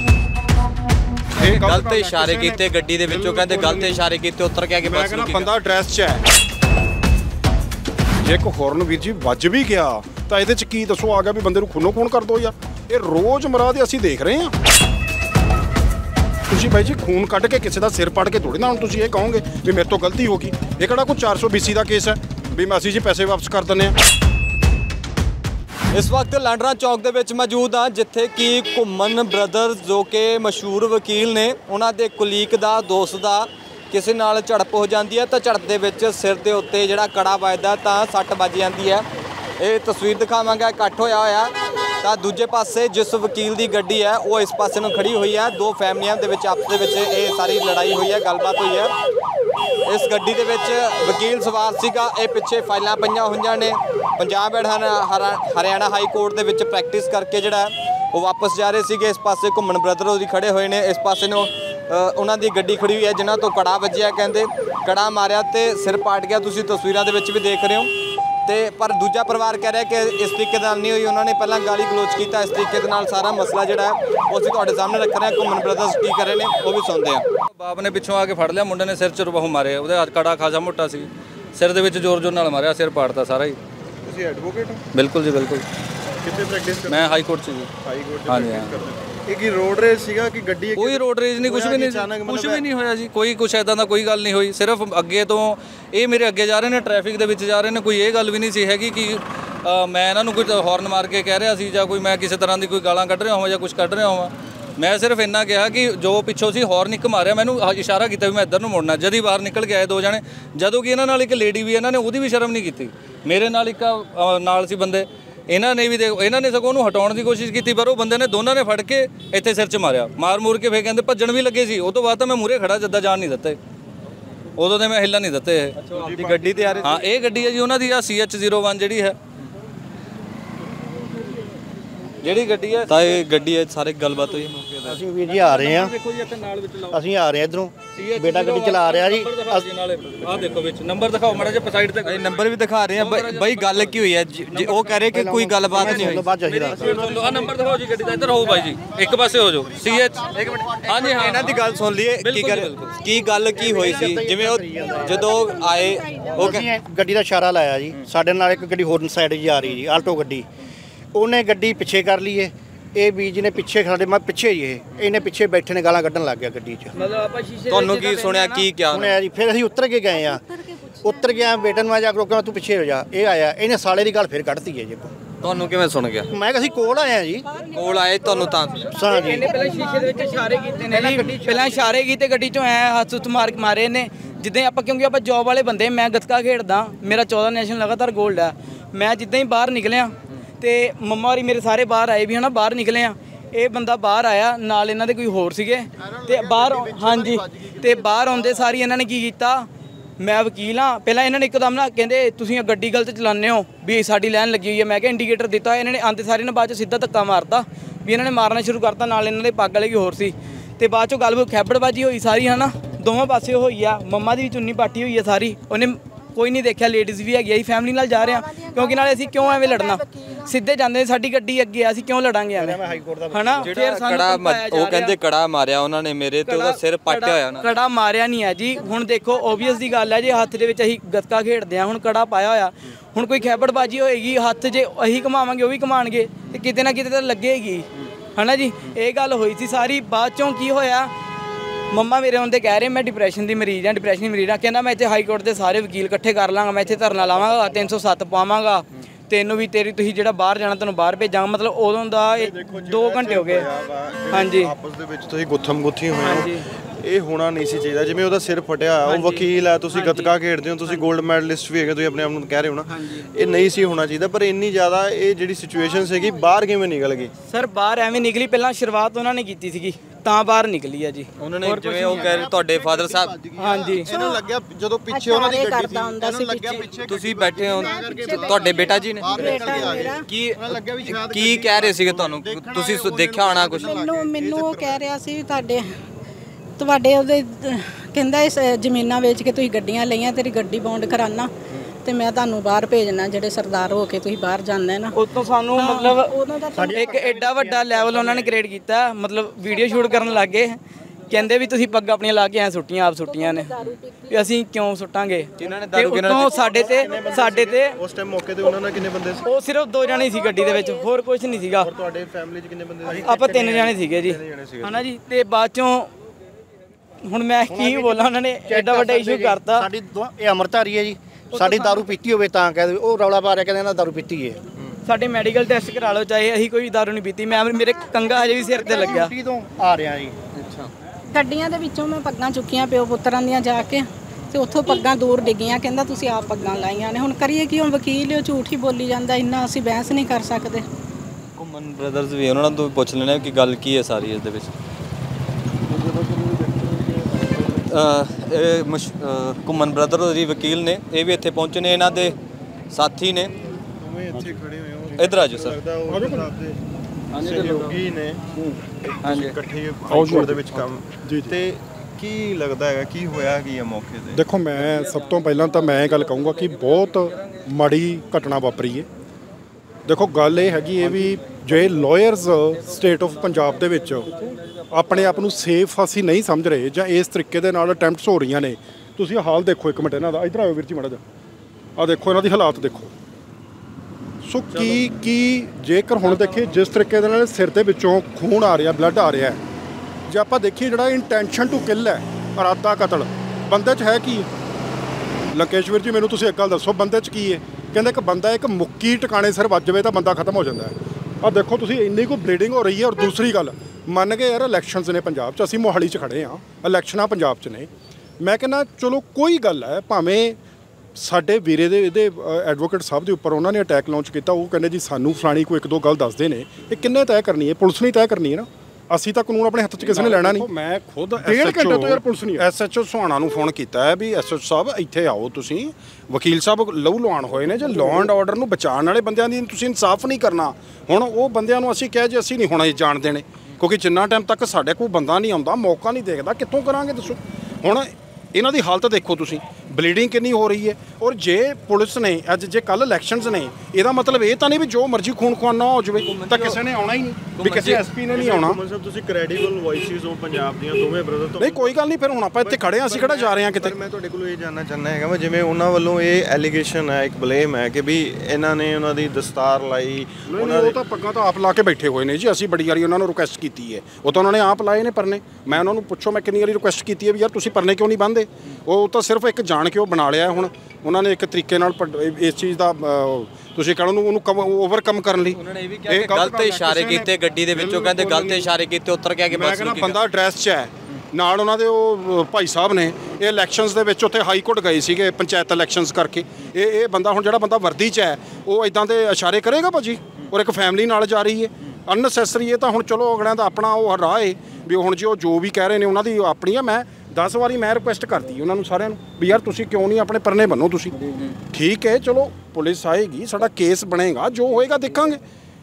ਗਲਤ ਇਸ਼ਾਰੇ ਕੀਤੇ ਗੱਡੀ ਦੇ ਵਿੱਚੋਂ, ਕਹਿੰਦੇ ਗਲਤ ਇਸ਼ਾਰੇ ਕੀਤੇ, ਉੱਤਰ ਕੇ ਆ ਕੇ ਮੈਂ ਕਹਿੰਦਾ ਬੰਦਾ ਡਰੈਸ 'ਚ ਹੈ। ਜੇ ਕੋ ਹੋਰਨ ਵੀਰ ਜੀ ਵੱਜ ਵੀ ਗਿਆ ਤਾਂ ਇਹਦੇ 'ਚ ਕੀ ਦੱਸੋ ਆ ਗਿਆ ਵੀ ਬੰਦੇ ਨੂੰ ਖੂਨੋ ਖੂਨ ਕਰ ਦੋ ਯਾਰ। ਇਹ ਰੋਜ਼ ਮਰਾ ਦੇ ਅਸੀਂ ਦੇਖ ਰਹੇ ਹਾਂ। ਤੁਸੀਂ ਬਾਈ ਜੀ ਖੂਨ ਕੱਢ ਕੇ ਕਿਸੇ ਦਾ ਸਿਰ ਪਾੜ ਕੇ ਥੋੜੀ ਨਾ ਹੁਣ ਤੁਸੀਂ ਇਹ ਕਹੋਗੇ ਵੀ ਮੇਰੇ ਤੋਂ ਗਲਤੀ ਹੋ ਗਈ। ਇਹ ਕਿਹੜਾ ਕੋਈ ਚਾਰ ਸੌ ਬੀ ਸੀ ਦਾ ਕੇਸ ਹੈ ਵੀ ਅਸੀਂ ਜੀ ਪੈਸੇ ਵਾਪਸ ਕਰ ਦਿੰਦੇ ਹਾਂ। ਇਸ ਵਕਤ ਲਾਂਡਰਾ ਚੌਕ ਦੇ ਵਿੱਚ ਮੌਜੂਦ ਹਾਂ, ਜਿੱਥੇ ਕਿ ਘੁੰਮਣ ਬ੍ਰਦਰਜ਼ ਜੋ ਕਿ ਮਸ਼ਹੂਰ ਵਕੀਲ ਨੇ, ਉਹਨਾਂ ਦੇ ਕੁਲੀਕ ਦਾ ਦੋਸਤ ਦਾ ਕਿਸੇ ਨਾਲ ਝੜਪ ਹੋ ਜਾਂਦੀ ਹੈ ਤਾਂ ਝੜਪ ਦੇ ਵਿੱਚ ਸਿਰ ਦੇ ਉੱਤੇ ਜਿਹੜਾ ਕੜਾ ਵੱਜਦਾ ਤਾਂ ਸੱਟ ਵੱਜ ਜਾਂਦੀ ਹੈ। ਇਹ ਤਸਵੀਰ ਦਿਖਾਵਾਂਗਾ, ਇਕੱਠ ਹੋਇਆ ਹੋਇਆ ਤਾਂ ਦੂਜੇ ਪਾਸੇ ਜਿਸ ਵਕੀਲ ਦੀ ਗੱਡੀ ਹੈ ਉਹ ਇਸ ਪਾਸੇ ਨੂੰ ਖੜੀ ਹੋਈ ਹੈ। ਦੋ ਫੈਮਲੀਆਂ ਦੇ ਵਿੱਚ ਆਪਸ ਦੇ ਵਿੱਚ ਇਹ ਸਾਰੀ ਲੜਾਈ ਹੋਈ ਹੈ, ਗੱਲਬਾਤ ਹੋਈ ਹੈ। ਇਸ ਗੱਡੀ ਦੇ ਵਿੱਚ ਵਕੀਲ ਸਵਾਰ ਸੀਗਾ, ਇਹ ਪਿੱਛੇ ਫਾਈਲਾਂ ਪਈਆਂ ਹੋਈਆਂ ਨੇ। Punjab and Haryana high court ਦੇ ਵਿੱਚ ਪ੍ਰੈਕਟਿਸ ਕਰਕੇ ਜਿਹੜਾ ਉਹ ਵਾਪਸ ਜਾ ਰਹੇ ਸੀਗੇ। ਇਸ ਪਾਸੇ ਘੁੰਮਣ ਬ੍ਰਦਰ ਉਹਦੀ ਖੜੇ ਹੋਏ ਨੇ, ਇਸ ਪਾਸੇ ਨੂੰ ਉਹਨਾਂ ਦੀ ਗੱਡੀ ਖੜੀ ਹੋਈ ਹੈ ਜਿਨ੍ਹਾਂ ਤੋਂ ਕੜਾ ਵੱਜਿਆ, ਕਹਿੰਦੇ ਕੜਾ ਮਾਰਿਆ ਤੇ ਸਿਰ ਪਾਟ ਗਿਆ। ਤੁਸੀਂ ਤਸਵੀਰਾਂ ਦੇ ਵਿੱਚ ਵੀ ਦੇਖ ਰਹੇ ਹੋ। ਤੇ ਪਰ ਦੂਜਾ ਪਰਿਵਾਰ ਕਹਿ ਰਿਹਾ ਕਿ ਇਸ ਤਰੀਕੇ ਨਾਲ ਨਹੀਂ ਹੋਈ, ਉਹਨਾਂ ਨੇ ਪਹਿਲਾਂ ਗਾਲੀ ਗਲੋਚ ਕੀਤਾ, ਇਸ ਤਰੀਕੇ ਦੇ ਨਾਲ ਸਾਰਾ ਮਸਲਾ ਜਿਹੜਾ ਹੈ ਉਹ ਅਸੀਂ ਤੁਹਾਡੇ ਸਾਹਮਣੇ ਰੱਖ ਰਹੇ ਹਾਂ। ਘੁੰਮਣ ਬ੍ਰਦਰਜ਼ ਕੀ ਕਰ ਰਹੇ ਨੇ ਉਹ ਵੀ ਸੁਣਦੇ ਹਾਂ। ਬਾਪ ਨੇ ਪਿੱਛੋਂ ਆ ਕੇ ਫੜ ਲਿਆ, ਮੁੰਡੇ ਨੇ ਸਿਰ 'ਚ ਰੁਬਾਹੂ ਮਾਰਿਆ, ਉਹਦੇ ਹੱਥ ਕੜਾ ਖਾਸਾ ਮੋਟਾ ਸੀ, ਸਿਰ ਦੇ ਵਿੱਚ ਜ਼ੋਰ ਜ਼ੋਰ ਨਾਲ ਮਾਰਿਆ, ਸਿਰ ਪਾੜਤਾ ਸਾਰਾ ਹੀ। ਤੁਸੀਂ ਐਡਵੋਕੇਟ ਹੋ? ਬਿਲਕੁਲ ਜੀ ਬਿਲਕੁਲ। ਕਿੱਥੇ ਪ੍ਰੈਕਟਿਸ ਕਰਦੇ? ਮੈਂ ਹਾਈ ਕੋਰਟ 'ਚ ਜੀ। ਹਾਈ ਕੋਰਟ 'ਚ ਹਾਂਜੀ ਪ੍ਰੈਕਟਿਸ ਕਰਦੇ। ਇਹ ਕੀ ਰੋਡ ਰੇਸ ਸੀਗਾ ਕਿ ਗੱਡੀ? ਕੋਈ ਰੋਡ ਰੇਜ ਨਹੀਂ, ਕੁਝ ਵੀ ਨਹੀਂ, ਕੁਝ ਵੀ ਨਹੀਂ ਹੋਇਆ ਜੀ, ਕੋਈ ਕੁਛ ਐਦਾਂ ਦਾ ਕੋਈ ਗੱਲ ਨਹੀਂ ਹੋਈ। ਸਿਰਫ ਅੱਗੇ ਤੋਂ ਇਹ ਮੇਰੇ ਅੱਗੇ ਜਾ ਰਹੇ ਨੇ, ਟ੍ਰੈਫਿਕ ਦੇ ਵਿੱਚ ਜਾ ਰਹੇ ਨੇ, ਕੋਈ ਇਹ ਗੱਲ ਵੀ ਨਹੀਂ ਸੀ ਹੈਗੀ ਕਿ ਮੈਂ ਇਹਨਾਂ ਨੂੰ ਕੋਈ ਹੌਰਨ ਮਾਰ ਕੇ ਕਹਿ ਰਿਹਾ ਸੀ ਜਾਂ ਕੋਈ ਮੈਂ ਕਿਸੇ ਤਰ੍ਹਾਂ ਦੀ ਕੋਈ ਗਾਲਾਂ ਕੱਢ ਰਿਹਾ ਹੋਵਾਂ ਜਾਂ ਕੁਝ ਕੱਢ ਰਿਹਾ ਹੋਵਾਂ। ਮੈਂ ਸਿਰਫ ਇੰਨਾ ਕਿਹਾ ਕਿ ਜੋ ਪਿੱਛੋਂ ਸੀ ਹੌਰਨ ਇੱਕ ਮਾਰਿਆ, ਮੈਨੂੰ ਇਸ਼ਾਰਾ ਕੀਤਾ ਵੀ ਮੈਂ ਇੱਧਰ ਨੂੰ ਮੁੜਨਾ। ਜਦ ਹੀ ਬਾਹਰ ਨਿਕਲ ਕੇ ਆਏ ਦੋ ਜਣੇ, ਜਦੋਂ ਕਿ ਇਹਨਾਂ ਨਾਲ ਇੱਕ ਲੇਡੀ ਵੀ, ਇਹਨਾਂ ਨੇ ਉਹਦੀ ਵੀ ਸ਼ਰਮ ਨਹੀਂ ਕੀਤੀ। ਮੇਰੇ ਨਾਲ ਇੱਕ ਨਾਲ ਸੀ ਬੰਦੇ, ਇਹਨਾਂ ਨੇ ਵੀ ਇਹਨਾਂ ਨੇ ਸਗੋਂ ਉਹਨੂੰ ਹਟਾਉਣ ਦੀ ਕੋਸ਼ਿਸ਼ ਕੀਤੀ, ਪਰ ਉਹ ਬੰਦੇ ਨੇ ਦੋਨਾਂ ਨੇ ਫੜ ਕੇ ਇੱਥੇ ਸਿਰ 'ਚ ਮਾਰਿਆ, ਮਾਰ ਮੂਰ ਕੇ ਫੇਰ ਕਹਿੰਦੇ ਭੱਜਣ ਵੀ ਲੱਗੇ ਸੀ। ਉਹ ਤੋਂ ਬਾਅਦ ਤਾਂ ਮੈਂ ਮੂਹਰੇ ਖੜਾ ਜੱਦਾ ਜਾਣ ਨਹੀਂ ਦਿੱਤੇ, ਉਦੋਂ ਤੇ ਮੈਂ ਹਿੱਲਣ ਨਹੀਂ ਦਿੱਤੇ। ਇਹ ਗੱਡੀ ਤੇ ਆ ਰਹੀ? ਹਾਂ, ਇਹ ਗੱਡੀ ਹੈ ਜੀ ਉਹਨਾਂ ਦੀ, ਆ ਸੀ ਐਚ ਜ਼ੀਰੋ ਵਨ ਜਿਹੜੀ ਹੈ, ਜਿਹੜੀ ਗੱਡੀ ਹੈ ਤਾਂ ਇਹ ਗੱਡੀ ਹੈ। ਸਾਰੇ ਗੱਲਬਾਤ ਹੋਈ ਮੌਕੇ ਤੇ। ਅਸੀਂ ਵੀਰ ਜੀ ਆ ਰਹੇ ਹਾਂ, ਦੇਖੋ ਜੀ ਇੱਥੇ ਨਾਲ ਵਿੱਚ ਲਾਓ, ਅਸੀਂ ਆ ਰਹੇ ਹਾਂ ਇਧਰੋਂ, ਬੇਟਾ ਗੱਡੀ ਚਲਾ ਰਿਹਾ ਜੀ। ਆਹ ਦੇਖੋ ਵਿੱਚ ਨੰਬਰ ਦਿਖਾਓ ਮਾੜਾ ਜਿਹਾ ਸਾਈਡ ਤੇ। ਇਹ ਨੰਬਰ ਵੀ ਦਿਖਾ ਰਹੇ ਆ ਬਾਈ, ਗੱਲ ਕੀ ਹੋਈ ਹੈ? ਉਹ ਕਹਿ ਰਹੇ ਕਿ ਕੋਈ ਗੱਲਬਾਤ ਨਹੀਂ ਹੋਈ। ਬਾਅਦ ਚਾਹੀਦਾ ਆਹ ਨੰਬਰ ਦਿਖਾਓ ਜੀ ਗੱਡੀ ਦਾ, ਇੱਧਰ ਹੋ ਬਾਈ ਜੀ, ਇੱਕ ਪਾਸੇ ਹੋ ਜਾਓ। ਸੀ ਐਚ ਇੱਕ ਮਿੰਟ, ਹਾਂਜੀ ਹਾਂ, ਇਹਨਾਂ ਦੀ ਗੱਲ ਸੁਣ ਲਈਏ। ਕੀ ਕਰ ਕੀ ਗੱਲ ਕੀ ਹੋਈ ਸੀ? ਜਿਵੇਂ ਉਹ ਜਦੋਂ ਆਏ ਉਹ ਗੱਡੀ ਦਾ ਇਸ਼ਾਰਾ ਲਾਇਆ ਜੀ, ਸਾਡੇ ਨਾਲ ਇੱਕ ਗੱਡੀ ਹੋਰ ਸਾਈਡ ਜੀ ਆ ਰਹੀ ਜੀ, ਆਲਟੋ ਗੱਡੀ, ਉਹਨੇ ਗੱਡੀ ਪਿੱਛੇ ਕਰ ਲਈ ਏ। ਇਹ ਬੀਜ ਨੇ ਪਿੱਛੇ ਖੜੇ, ਮੈਂ ਪਿੱਛੇ ਹੀ ਇਹ ਇਹਨੇ ਪਿੱਛੇ ਬੈਠੇ ਨੇ ਗਾਲਾਂ ਕੱਢਣ ਲੱਗ ਗਿਆ ਗੱਡੀ 'ਚ। ਮਤਲਬ ਆਪਾਂ ਸ਼ੀਸ਼ੇ ਤੁਹਾਨੂੰ ਕੀ ਸੁਣਿਆ, ਕੀ ਕਿਹਾ ਸੁਣਿਆ ਜੀ? ਫਿਰ ਅਸੀਂ ਉੱਤਰ ਕੇ ਗਏ ਆ, ਉੱਤਰ ਗਿਆ ਬੇਟੇ ਨੂੰ ਮੈਂ ਜਾ ਕੇ ਰੋਕਿਆ, ਤੂੰ ਪਿੱਛੇ ਹੋ ਜਾ। ਇਹ ਆਇਆ, ਇਹਨੇ ਸਾਲੇ ਦੀ ਗੱਲ ਫਿਰ ਕੱਢਤੀ ਹੈ ਜੀ। ਤੁਹਾਨੂੰ ਕਿਵੇਂ ਸੁਣ ਗਿਆ? ਮੈਂ ਕਿਹਾ ਅਸੀਂ ਕੋਲ ਆਏ ਆ ਜੀ, ਕੋਲ ਆਏ ਤੁਹਾਨੂੰ ਤਾਂ ਸਾਂ ਜੀ। ਇਹਨੇ ਪਹਿਲਾਂ ਸ਼ੀਸ਼ੇ ਦੇ ਵਿੱਚ ਇਸ਼ਾਰੇ ਕੀਤੇ ਨੇ ਜੀ, ਪਹਿਲਾਂ ਇਸ਼ਾਰੇ ਕੀਤੇ ਗੱਡੀ 'ਚੋਂ ਐ ਹੱਥ ਹੁੱਥ ਮਾਰ ਮਾਰੇ ਨੇ ਜਿੱਦਾਂ ਆਪਾਂ, ਕਿਉਂਕਿ ਆਪਾਂ ਜੌਬ ਵਾਲੇ ਬੰਦੇ, ਮੈਂ ਗੱਤਕਾ ਖੇਡਦਾ, ਮੇਰਾ ਚੌਦਾਂ ਨੈਸ਼ਨਲ ਲਗਾਤਾਰ ਗੋਲਡ ਆ। ਮੈਂ ਜਿੱਦਾਂ ਹੀ ਬਾਹਰ ਨਿਕਲਿਆ ਤੇ ਮੰਮਾ ਹੋਰੀ ਮੇਰੇ ਸਾਰੇ ਬਾਹਰ ਆਏ ਵੀ ਹਨਾ, ਬਾਹਰ ਨਿਕਲੇ ਆ। ਇਹ ਬੰਦਾ ਬਾਹਰ ਆਇਆ, ਨਾਲ ਇਹਨਾਂ ਦੇ ਕੋਈ ਹੋਰ ਸੀਗੇ ਤੇ ਬਾਹਰ, ਹਾਂਜੀ, ਤੇ ਬਾਹਰ ਆਉਂਦੇ ਸਾਰੀ ਇਹਨਾਂ ਨੇ ਕੀ ਕੀਤਾ, ਮੈਂ ਵਕੀਲ ਹਾਂ, ਪਹਿਲਾਂ ਇਹਨਾਂ ਨੇ ਇੱਕਦਮ ਨਾ ਕਹਿੰਦੇ ਤੁਸੀਂ ਗੱਡੀ ਗਲਤ ਚਲਾਉਂਦੇ ਹੋ ਵੀ ਸਾਡੀ ਲਾਈਨ ਲੱਗੀ ਹੋਈ ਹੈ। ਮੈਂ ਕਿਹਾ ਇੰਡੀਕੇਟਰ ਦਿੱਤਾ, ਇਹਨਾਂ ਨੇ ਆਂਦੇ ਸਾਰੇ ਨੇ ਬਾਅਦ 'ਚ ਸਿੱਧਾ ਧੱਕਾ ਮਾਰਤਾ ਵੀ ਇਹਨਾਂ ਨੇ ਮਾਰਨਾ ਸ਼ੁਰੂ ਕਰਤਾ, ਨਾਲ ਇਹਨਾਂ ਦੇ ਪੱਗ ਵਾਲੇ ਕੀ ਹੋਰ ਸੀ। ਤੇ ਬਾਅਦ 'ਚੋਂ ਗੱਲ ਖੈਬੜਬਾਜੀ ਹੋਈ ਸਾਰੀ, ਹੈ ਨਾ, ਦੋਵਾਂ ਪਾਸੇ ਹੋਈ ਆ। ਮੰਮਾ ਦੀ ਵੀ ਚੁੰਨੀ ਪਾਟੀ ਹੋਈ ਆ ਸਾਰੀ, ਉਹਨੇ ਕੋਈ ਨਹੀਂ ਦੇਖਿਆ, ਲੇਡੀਜ਼ ਵੀ ਹੈਗੀ, ਅਸੀਂ ਫੈਮਿਲੀ ਨਾਲ ਜਾ ਰਹੇ ਹਾਂ ਕਿਉਂਕਿ ਨਾਲੇ ਅਸੀਂ ਕਿਉਂ ਐਵੇਂ ਲੜਨਾ, ਸਿੱਧੇ ਜਾਂਦੇ ਨੇ, ਸਾਡੀ ਗੱਡੀ ਅੱਗੇ ਆ, ਅਸੀਂ ਕਿਉਂ ਲੜਾਂਗੇ ਐਵੇਂ ਹਨਾ। ਜਿਹੜਾ ਕੜਾ ਉਹ ਕਹਿੰਦੇ ਕੜਾ ਮਾਰਿਆ ਉਹਨਾਂ ਨੇ ਮੇਰੇ ਤੇ, ਉਹਦਾ ਸਿਰ ਪਾਟਿਆ ਹੋਇਆ ਉਹਨਾਂ ਕੜਾ ਮਾਰਿਆ ਨਹੀਂ ਹੈ ਜੀ। ਹੁਣ ਦੇਖੋ ਓਬਵੀਅਸ ਦੀ ਗੱਲ ਹੈ ਜੀ, ਹੱਥ ਦੇ ਵਿੱਚ ਅਸੀਂ ਗੱਤਕਾ ਖੇਡਦੇ ਹਾਂ, ਹੁਣ ਕੜਾ ਪਾਇਆ ਹੋਇਆ, ਹੁਣ ਕੋਈ ਖੈਬੜਬਾਜੀ ਹੋਏਗੀ, ਹੱਥ ਜੇ ਅਸੀਂ ਘਮਾਵਾਂਗੇ ਉਹ ਵੀ ਘਮਾਣਗੇ ਤੇ ਕਿਤੇ ਨਾ ਕਿਤੇ ਤਾਂ ਲੱਗੇਗੀ ਹਨਾ ਜੀ। ਇਹ ਗੱਲ ਹੋਈ ਸੀ ਸਾਰੀ। ਬਾਅਦ ਚੋਂ ਕੀ ਹੋਇਆ, ਮੰਮਾ ਮੇਰੇ ਹੁੰਦੇ ਕਹਿ ਰਹੇ ਮੈਂ ਡਿਪਰੈਸ਼ਨ ਦੀ ਮਰੀਜ਼ ਹਾਂ, ਡਿਪਰੈਸ਼ਨ ਦੀ ਮਰੀਜ਼ ਹਾਂ। ਕਹਿੰਦਾ ਮੈਂ ਇੱਥੇ ਹਾਈ ਕੋਰਟ ਦੇ ਸਾਰੇ ਵਕੀਲ ਇਕੱਠੇ ਕਰ ਲਾਂਗਾ, ਮੈਂ ਇੱਥੇ ਧਰਨਾ ਲਾਵਾਂਗਾ, ਤਿੰਨ ਸੌ ਸੱਤ ਪਾਵਾਂਗਾ, ਤੈਨੂੰ ਵੀ ਤੇਰੀ ਤੁਸੀਂ ਜਿਹੜਾ ਬਾਹਰ ਜਾਣਾ ਤੈਨੂੰ ਬਾਹਰ ਭੇਜਾਂਗਾ। ਮਤਲਬ ਉਦੋਂ ਦਾ ਦੋ ਘੰਟੇ ਹੋ ਗਏ ਹਾਂਜੀ, ਆਪਸ ਦੇ ਵਿੱਚ ਤੁਸੀਂ ਗੁੱਥਮ ਗੁੱਥੀ ਹੋਏ ਹੋ, ਇਹ ਹੋਣਾ ਨਹੀਂ ਸੀ ਚਾਹੀਦਾ। ਜਿਵੇਂ ਉਹਦਾ ਸਿਰ ਫਟਿਆ, ਉਹ ਵਕੀਲ ਹੈ, ਤੁਸੀਂ ਗੱਤਕਾ ਖੇਡਦੇ ਹੋ, ਤੁਸੀਂ 골ਡ ਮੈਡਲਿਸਟ ਵੀ ਹੈਗੇ, ਤੁਸੀਂ ਆਪਣੇ ਆਪ ਨੂੰ ਕਹਿ ਰਹੇ ਹੋ ਨਾ, ਇਹ ਨਹੀਂ ਸੀ ਹੋਣਾ ਚਾਹੀਦਾ। ਪਰ ਇੰਨੀ ਜ਼ਿਆਦਾ ਇਹ ਜਿਹੜੀ ਸਿਚੁਏਸ਼ਨ ਸੀਗੀ, ਬਾਹਰ ਕਿਵੇਂ ਨਿਕਲ ਗਈ ਸਰ? ਬਾਹਰ ਐਵੇਂ ਨਿਕਲੀ, ਪਹਿਲਾਂ ਸ਼ੁਰੂਆਤ ਉਹਨਾਂ ਨੇ ਕੀਤੀ ਸੀਗੀ ਤਾਂ ਬਾਹਰ ਨਿਕਲੀ ਆ ਜੀ ਉਹਨਾਂ ਨੇ। ਜਿਵੇਂ ਉਹ ਕਹਿ ਰਹੇ ਤੁਹਾਡੇ ਫਾਦਰ ਸਾਹਿਬ, ਹਾਂਜੀ ਇਹਨੂੰ ਲੱਗਿਆ ਜਦੋਂ ਪਿੱਛੇ ਉਹਨਾਂ ਦੀ ਗੱਡੀ ਸੀ, ਇਹਨੂੰ ਲੱਗਿਆ ਪਿੱਛੇ ਤੁਸੀਂ ਬੈਠੇ ਹੋ, ਤੁਹਾਡੇ ਬੇਟਾ ਜੀ ਨੇ ਕੀ ਕੀ ਕਹਿ ਰਹੇ ਸੀਗੇ ਤੁਹਾਨੂੰ? ਤੁਸੀਂ ਦੇਖਿਆ ਹੋਣਾ ਕੁਝ? ਮੈਨੂੰ ਮੈਨੂੰ ਉਹ ਕਹਿ ਰਿਹਾ ਸੀ ਤੁਹਾਡੇ ਤੁਹਾਡੇ ਉਹਦੇ ਕਹਿੰਦਾ ਇਸ ਜ਼ਮੀਨਾਂ ਵੇਚ ਕੇ ਤੁਸੀਂ ਗੱਡੀਆਂ ਲਈਆਂ, ਤੇਰੀ ਗੱਡੀ ਬੌਂਡ ਕਰਾਨਾ ਤੇ ਮੈਂ ਤੁਹਾਨੂੰ ਬਾਹਰ ਭੇਜਣਾ, ਜਿਹੜੇ ਸਰਦਾਰ ਹੋ ਕੇ ਤੁਸੀਂ ਬਾਹਰ ਜਾਂਦੇ ਨਾ। ਉਤੋਂ ਸਾਨੂੰ ਮਤਲਬ ਇੱਕ ਐਡਾ ਵੱਡਾ ਲੈਵਲ ਉਹਨਾਂ ਨੇ ਕ੍ਰੀਏਟ ਕੀਤਾ, ਮਤਲਬ ਵੀਡੀਓ ਸ਼ੂਟ ਕਰਨ ਲੱਗੇ, ਕਹਿੰਦੇ ਵੀ ਤੁਸੀਂ ਪੱਗ ਆਪਣੀਆਂ ਲਾ ਕੇ ਐ ਸੁੱਟੀਆਂ, ਆਪ ਸੁੱਟੀਆਂ ਨੇ, ਵੀ ਅਸੀਂ ਕਿਉਂ ਸੁੱਟਾਂਗੇ? ਤੇ ਉਤੋਂ ਸਾਡੇ ਤੇ ਸਾਡੇ ਤੇ ਉਸ ਟਾਈਮ ਮੌਕੇ ਤੇ ਉਹਨਾਂ ਨਾਲ ਕਿੰਨੇ ਬੰਦੇ ਸੀ? ਉਹ ਸਿਰਫ ਦੋ ਜਣੇ ਸੀ ਗੱਡੀ ਦੇ ਵਿੱਚ, ਹੋਰ ਕੁਝ ਨਹੀਂ ਸੀਗਾ। ਤੁਹਾਡੇ ਫੈਮਿਲੀ 'ਚ ਕਿੰਨੇ ਬੰਦੇ ਸੀ? ਆਪਾਂ ਤਿੰਨ ਜਣੇ ਸੀਗੇ ਜੀ ਹਨਾ ਜੀ। ਤੇ ਬਾਅਦ ਚੋਂ ਹੁਣ ਮੈਂ ਕੀ ਬੋਲਾਂ, ਉਹਨਾਂ ਨੇ ਐਡਾ ਵੱਡਾ ਇਸ਼ੂ ਕਰਤਾ। ਸਾਡੀ ਇਹ ਅਮਰਤਾਰੀ ਹੈ ਜੀ, ਸਾਡੀ ਦਾਰੂ ਪੀਤੀ ਹੋਵੇ ਤਾਂ ਕਹਿੰਦੇ, ਉਹ ਰੌਲਾ ਪਾ ਰਿਹਾ ਕਹਿੰਦੇ ਇਹਨਾਂ ਦਾਰੂ ਪੀਤੀ ਹੈ। ਸਾਡੇ ਮੈਡੀਕਲ ਟੈਸਟ ਕਰਾ ਲਓ, ਚਾਹੇ ਅਸੀਂ ਕੋਈ ਦਾਰੂ ਨਹੀਂ ਪੀਤੀ। ਮੈਂ ਮੇਰੇ ਕੰਗਾ ਹਜੇ ਵੀ ਸਿਰ ਤੇ ਲੱਗਿਆ ਤੋਂ ਆ ਰਿਹਾ ਜੀ। ਅੱਛਾ, ਗੱਡੀਆਂ ਦੇ ਵਿੱਚੋਂ ਮੈਂ ਪੱਗਾਂ ਚੁੱਕੀਆਂ ਪਿਓ ਪੁੱਤਰਾਂ ਦੀਆਂ ਜਾ ਕੇ, ਤੇ ਉੱਥੋਂ ਪੱਗਾਂ ਦੂਰ ਡਿੱਗੀਆਂ। ਕਹਿੰਦਾ ਤੁਸੀਂ ਆਪ ਪੱਗਾਂ ਲਾਈਆਂ ਨੇ। ਹੁਣ ਕਰੀਏ ਕੀ? ਹੁਣ ਵਕੀਲ ਉਹ ਝੂਠ ਹੀ ਬੋਲੀ ਜਾਂਦਾ, ਇੰਨਾ ਅਸੀਂ ਬਹਿਸ ਨਹੀਂ ਕਰ ਸਕਦੇ। ਘੁੰਮਣ ਬ੍ਰਦਰਸ ਵੀ ਉਹਨਾਂ ਨੂੰ ਪੁੱਛ ਲੈਣਾ ਕਿ ਗੱਲ ਕੀ ਹੈ ਸਾਰੀ ਇਸ ਦੇ ਵਿੱਚ। ਇਹ ਮਸ਼ ਘੁੰਮਣ ਬ੍ਰਦਰ ਜੀ ਵਕੀਲ ਨੇ, ਇਹ ਵੀ ਇੱਥੇ ਪਹੁੰਚੇ ਨੇ, ਇਹਨਾਂ ਦੇ ਸਾਥੀ ਨੇ। ਇੱਥੇ ਖੜੇ ਹੋਏ ਹੋ, ਇੱਧਰ ਆ ਜਾਓ ਸਰ। ਸਹਿਯੋਗੀ ਨੇ ਹਾਂਜੀ, ਇਕੱਠੇ ਹਾਈਕੋਰਟ ਦੇ ਵਿੱਚ ਕੰਮ ਤੇ ਕੀ ਲੱਗਦਾ ਹੈਗਾ ਕੀ ਹੋਇਆ ਕੀ ਹੈ ਮੌਕੇ ਤੇ? ਦੇਖੋ, ਮੈਂ ਸਭ ਤੋਂ ਪਹਿਲਾਂ ਤਾਂ ਮੈਂ ਇਹ ਗੱਲ ਕਹੂੰਗਾ ਕਿ ਬਹੁਤ ਮਾੜੀ ਘਟਨਾ ਵਾਪਰੀ ਹੈ। ਦੇਖੋ, ਗੱਲ ਇਹ ਹੈਗੀ ਹੈ ਵੀ ਜੇ ਲਾਇਰਸ ਸਟੇਟ ਆਫ ਪੰਜਾਬ ਦੇ ਵਿੱਚ ਆਪਣੇ ਆਪ ਨੂੰ ਸੇਫ ਅਸੀਂ ਨਹੀਂ ਸਮਝ ਰਹੇ, ਜਾਂ ਇਸ ਤਰੀਕੇ ਦੇ ਨਾਲ ਅਟੈਂਪਟਸ ਹੋ ਰਹੀਆਂ ਨੇ। ਤੁਸੀਂ ਹਾਲ ਦੇਖੋ ਇੱਕ ਮਿੰਟ ਇਹਨਾਂ ਦਾ, ਇੱਧਰ ਆਇਓ ਵੀਰ ਜੀ ਮਾੜਾ ਜਿਹਾ, ਆਹ ਦੇਖੋ ਇਹਨਾਂ ਦੀ ਹਾਲਾਤ ਦੇਖੋ। ਸੋ ਕੀ ਕੀ ਜੇਕਰ ਹੁਣ ਦੇਖੀਏ ਜਿਸ ਤਰੀਕੇ ਦੇ ਨਾਲ ਸਿਰ ਦੇ ਵਿੱਚੋਂ ਖੂਨ ਆ ਰਿਹਾ, ਬਲੱਡ ਆ ਰਿਹਾ, ਜੇ ਆਪਾਂ ਦੇਖੀਏ ਜਿਹੜਾ ਇੰਟੈਂਸ਼ਨ ਟੂ ਕਿਲ ਹੈ, ਇਰਾਦਾ ਕਤਲ, ਬੰਦੇ 'ਚ ਹੈ ਕੀ? ਲੰਕੇਸ਼ਵਰ ਜੀ ਮੈਨੂੰ ਤੁਸੀਂ ਇੱਕ ਗੱਲ ਦੱਸੋ, ਬੰਦੇ 'ਚ ਕੀ ਹੈ? ਕਹਿੰਦੇ ਇੱਕ ਬੰਦਾ ਇੱਕ ਮੁੱਕੀ ਟਿਕਾਣੇ ਸਿਰ ਵੱਜ ਜਾਵੇ ਤਾਂ ਬੰਦਾ ਖਤਮ ਹੋ ਜਾਂਦਾ ਹੈ। ਆਹ ਦੇਖੋ ਤੁਸੀਂ, ਇੰਨੀ ਕੁ ਬਲੀਡਿੰਗ ਹੋ ਰਹੀ ਹੈ। ਔਰ ਦੂਸਰੀ ਗੱਲ, ਮੰਨ ਕੇ ਯਾਰ ਇਲੈਕਸ਼ਨਸ ਨੇ ਪੰਜਾਬ 'ਚ, ਅਸੀਂ ਮੋਹਾਲੀ 'ਚ ਖੜੇ ਹਾਂ, ਇਲੈਕਸ਼ਨਾਂ ਪੰਜਾਬ 'ਚ ਨੇ। ਮੈਂ ਕਹਿੰਦਾ ਚਲੋ ਕੋਈ ਗੱਲ ਹੈ, ਭਾਵੇਂ ਸਾਡੇ ਵੀਰੇ ਦੇ ਇਹਦੇ ਐਡਵੋਕੇਟ ਸਾਹਿਬ ਦੇ ਉੱਪਰ ਉਹਨਾਂ ਨੇ ਅਟੈਕ ਲਾਂਚ ਕੀਤਾ, ਉਹ ਕਹਿੰਦੇ ਜੀ ਸਾਨੂੰ ਫਲਾਣੀ ਕੋਈ ਇੱਕ ਦੋ ਗੱਲ ਦੱਸਦੇ ਨੇ, ਇਹ ਕਿੰਨੇ ਤੈਅ ਕਰਨੀ ਹੈ? ਪੁਲਿਸ ਨੇ ਤੈਅ ਕਰਨੀ ਹੈ ਨਾ, ਅਸੀਂ ਤਾਂ ਕਾਨੂੰਨ ਆਪਣੇ ਹੱਥ 'ਚ ਕਿਸੇ ਨੇ ਲੈਣਾ ਨਹੀਂ। ਮੈਂ ਖੁਦ ਡੇਢ ਘੰਟੇ ਤੋਂ ਯਾਰ ਪੁਲਿਸ ਨਹੀਂ, ਐਸਐਚਓ ਸੁਹਾਣਾ ਨੂੰ ਫੋਨ ਕੀਤਾ ਹੈ ਵੀ ਐਸਐਚਓ ਸਾਹਿਬ ਇੱਥੇ ਆਓ, ਤੁਸੀਂ ਵਕੀਲ ਸਾਹਿਬ ਲਹੂ ਲੁਹਾਨ ਹੋਏ ਨੇ, ਜੇ ਲਾਅ ਐਂਡ ਆਰਡਰ ਨੂੰ ਬਚਾਉਣ ਵਾਲੇ ਬੰਦਿਆਂ ਦੀ ਤੁਸੀਂ ਇਨਸਾਫ ਨਹੀਂ ਕਰਨਾ। ਹੁਣ ਉਹ ਬੰਦਿਆਂ ਨੂੰ ਅਸੀਂ ਕਿਹਾ ਜੀ ਅਸੀਂ ਨਹੀਂ ਹੁਣ ਇਹ ਜਾਣ ਦੇਣੇ, ਕਿਉਂਕਿ ਜਿੰਨਾ ਟਾਈਮ ਤੱਕ ਸਾਡੇ ਕੋਲ ਬੰਦਾ ਨਹੀਂ ਆਉਂਦਾ, ਮੌਕਾ ਨਹੀਂ ਦੇਖਦਾ, ਕਿੱਥੋਂ ਕਰਾਂਗੇ ਦੱਸੋ? ਹੁਣ ਇਹਨਾਂ ਦੀ ਹਾਲਤ ਦੇਖੋ ਤੁਸੀਂ, ਬਲੀਡਿੰਗ ਕਿੰਨੀ ਹੋ ਰਹੀ ਹੈ। ਔਰ ਜੇ ਪੁਲਿਸ ਨੇ ਅੱਜ ਜੇ ਕੱਲ ਇਲੈਕਸ਼ਨਸ ਨੇ, ਇਹਦਾ ਮਤਲਬ ਇਹ ਤਾਂ ਨਹੀਂ ਵੀ ਜੋ ਮਰਜ਼ੀ ਖੂਨ ਖੁਆਨਾ ਹੋ ਜਾਵੇ ਤਾਂ ਕਿਸੇ ਨੇ ਆਉਣਾ ਹੀ ਨਹੀਂ, ਵੀ ਕਿਸੇ ਐਸਪੀ ਨੇ ਨਹੀਂ ਆਉਣਾ। ਮਤਲਬ ਤੁਸੀਂ ਕ੍ਰੈਡੀਬਲ ਵੌਇਸਿਸ ਹੋ ਪੰਜਾਬ ਦੀਆਂ ਦੋਵੇਂ ਬ੍ਰਦਰ ਤੋਂ। ਨਹੀਂ ਕੋਈ ਗੱਲ ਨਹੀਂ, ਫਿਰ ਹੁਣ ਆਪਾਂ ਇੱਥੇ ਖੜੇ ਹਾਂ, ਅਸੀਂ ਕਿਹੜਾ ਜਾ ਰਹੇ ਹਾਂ ਕਿਤੇ। ਮੈਂ ਤੁਹਾਡੇ ਕੋਲੋਂ ਇਹ ਜਾਣਨਾ ਚਾਹੁੰਦਾ ਹੈਗਾ ਵਾ, ਜਿਵੇਂ ਉਹਨਾਂ ਵੱਲੋਂ ਇਹ ਐਲੀਗੇਸ਼ਨ ਹੈ, ਇੱਕ ਬਲੇਮ ਹੈ ਕਿ ਵੀ ਇਹਨਾਂ ਨੇ ਉਹਨਾਂ ਦੀ ਦਸਤਾਰ ਲਾਈ, ਉਹਨਾਂ ਉਹ ਤਾਂ ਪੱਗਾਂ ਤਾਂ ਆਪ ਲਾ ਕੇ ਬੈਠੇ ਹੋਏ ਨੇ ਜੀ। ਅਸੀਂ ਬੜੀ ਵਾਰੀ ਉਹਨਾਂ ਨੂੰ ਰਿਕੁਐਸਟ ਕੀਤੀ ਹੈ, ਉਹ ਤਾਂ ਉਹਨਾਂ ਨੇ ਆਪ ਲਾਏ ਨੇ ਪਰਨੇ। ਮੈਂ ਉਹਨਾਂ ਨੂੰ ਪੁੱਛੋ, ਮੈਂ ਕਿੰਨੀ ਵਾਰੀ ਰਿਕੁਐਸਟ ਕੀਤੀ ਹੈ ਵੀ ਯਾਰ ਤੁਸੀਂ ਪਰਨੇ ਕਿਉਂ ਨਹੀਂ ਬੰਨ੍ਹਦੇ? ਉਹ ਤਾਂ ਸਿਰਫ ਇੱਕ ਜਾਣ ਕੇ ਉਹ ਬਣਾ ਲਿਆ। ਹੁਣ ਉਹਨਾਂ ਨੇ ਇੱਕ ਤਰੀਕੇ ਨਾਲ ਇਸ ਚੀਜ਼ ਦਾ ਤੁਸੀਂ ਕਹਿ ਲਓ ਉਹਨੂੰ ਕਮ ਓਵਰਕਮ ਕਰਨ ਲਈ ਉਹਨਾਂ ਨੇ ਇਹ ਵੀ ਕਿਹਾ ਕਿ ਗਲਤ ਇਸ਼ਾਰੇ ਕੀਤੇ ਗੱਡੀ ਦੇ ਵਿੱਚੋਂ, ਕਹਿੰਦੇ ਗਲਤ ਇਸ਼ਾਰੇ ਕੀਤੇ, ਉੱਤਰ ਕੇ ਆ ਕੇ ਬੱਸ ਨੂੰ। ਬੰਦਾ ਡਰੈਸ 'ਚ ਹੈ, ਨਾਲ ਉਹਨਾਂ ਦੇ ਉਹ ਭਾਈ ਸਾਹਿਬ ਨੇ, ਇਹ ਇਲੈਕਸ਼ਨਸ ਦੇ ਵਿੱਚ ਉੱਥੇ ਹਾਈ ਕੋਰਟ ਗਏ ਸੀਗੇ ਪੰਚਾਇਤ ਇਲੈਕਸ਼ਨਸ ਕਰਕੇ। ਇਹ ਇਹ ਬੰਦਾ ਹੁਣ ਜਿਹੜਾ ਬੰਦਾ ਵਰਦੀ 'ਚ ਹੈ ਉਹ ਇਦਾਂ ਦੇ ਇਸ਼ਾਰੇ ਕਰੇਗਾ ਭਾਜੀ? ਔਰ ਇੱਕ ਫੈਮਿਲੀ ਨਾਲ ਜਾ ਰਹੀ ਹੈ, ਅਨਨੈਸੈਸਰੀ। ਇਹ ਤਾਂ ਹੁਣ ਚਲੋ ਅਗਲਿਆਂ ਦਾ ਆਪਣਾ ਉਹ ਰਾਹ ਹੈ ਵੀ ਹੁਣ ਜੀ ਉਹ ਜੋ ਵੀ ਕਹਿ ਰਹੇ ਨੇ ਉਹਨਾਂ ਦੀ ਆਪਣੀ ਆ। ਮੈਂ ਦਸ ਵਾਰੀ ਮੈਂ ਰਿਕੁਐਸਟ ਕਰਤੀ ਉਹਨਾਂ ਨੂੰ ਸਾਰਿਆਂ ਨੂੰ ਵੀ ਯਾਰ ਤੁਸੀਂ ਕਿਉਂ ਨਹੀਂ ਆਪਣੇ ਪਰਨੇ ਬੰਨੋ ਤੁਸੀਂ। ਠੀਕ ਹੈ, ਚਲੋ ਪੁਲਿਸ ਆਏਗੀ, ਸਾਡਾ ਕੇਸ ਬਣੇਗਾ, ਜੋ ਹੋਏਗਾ ਦੇਖਾਂਗੇ।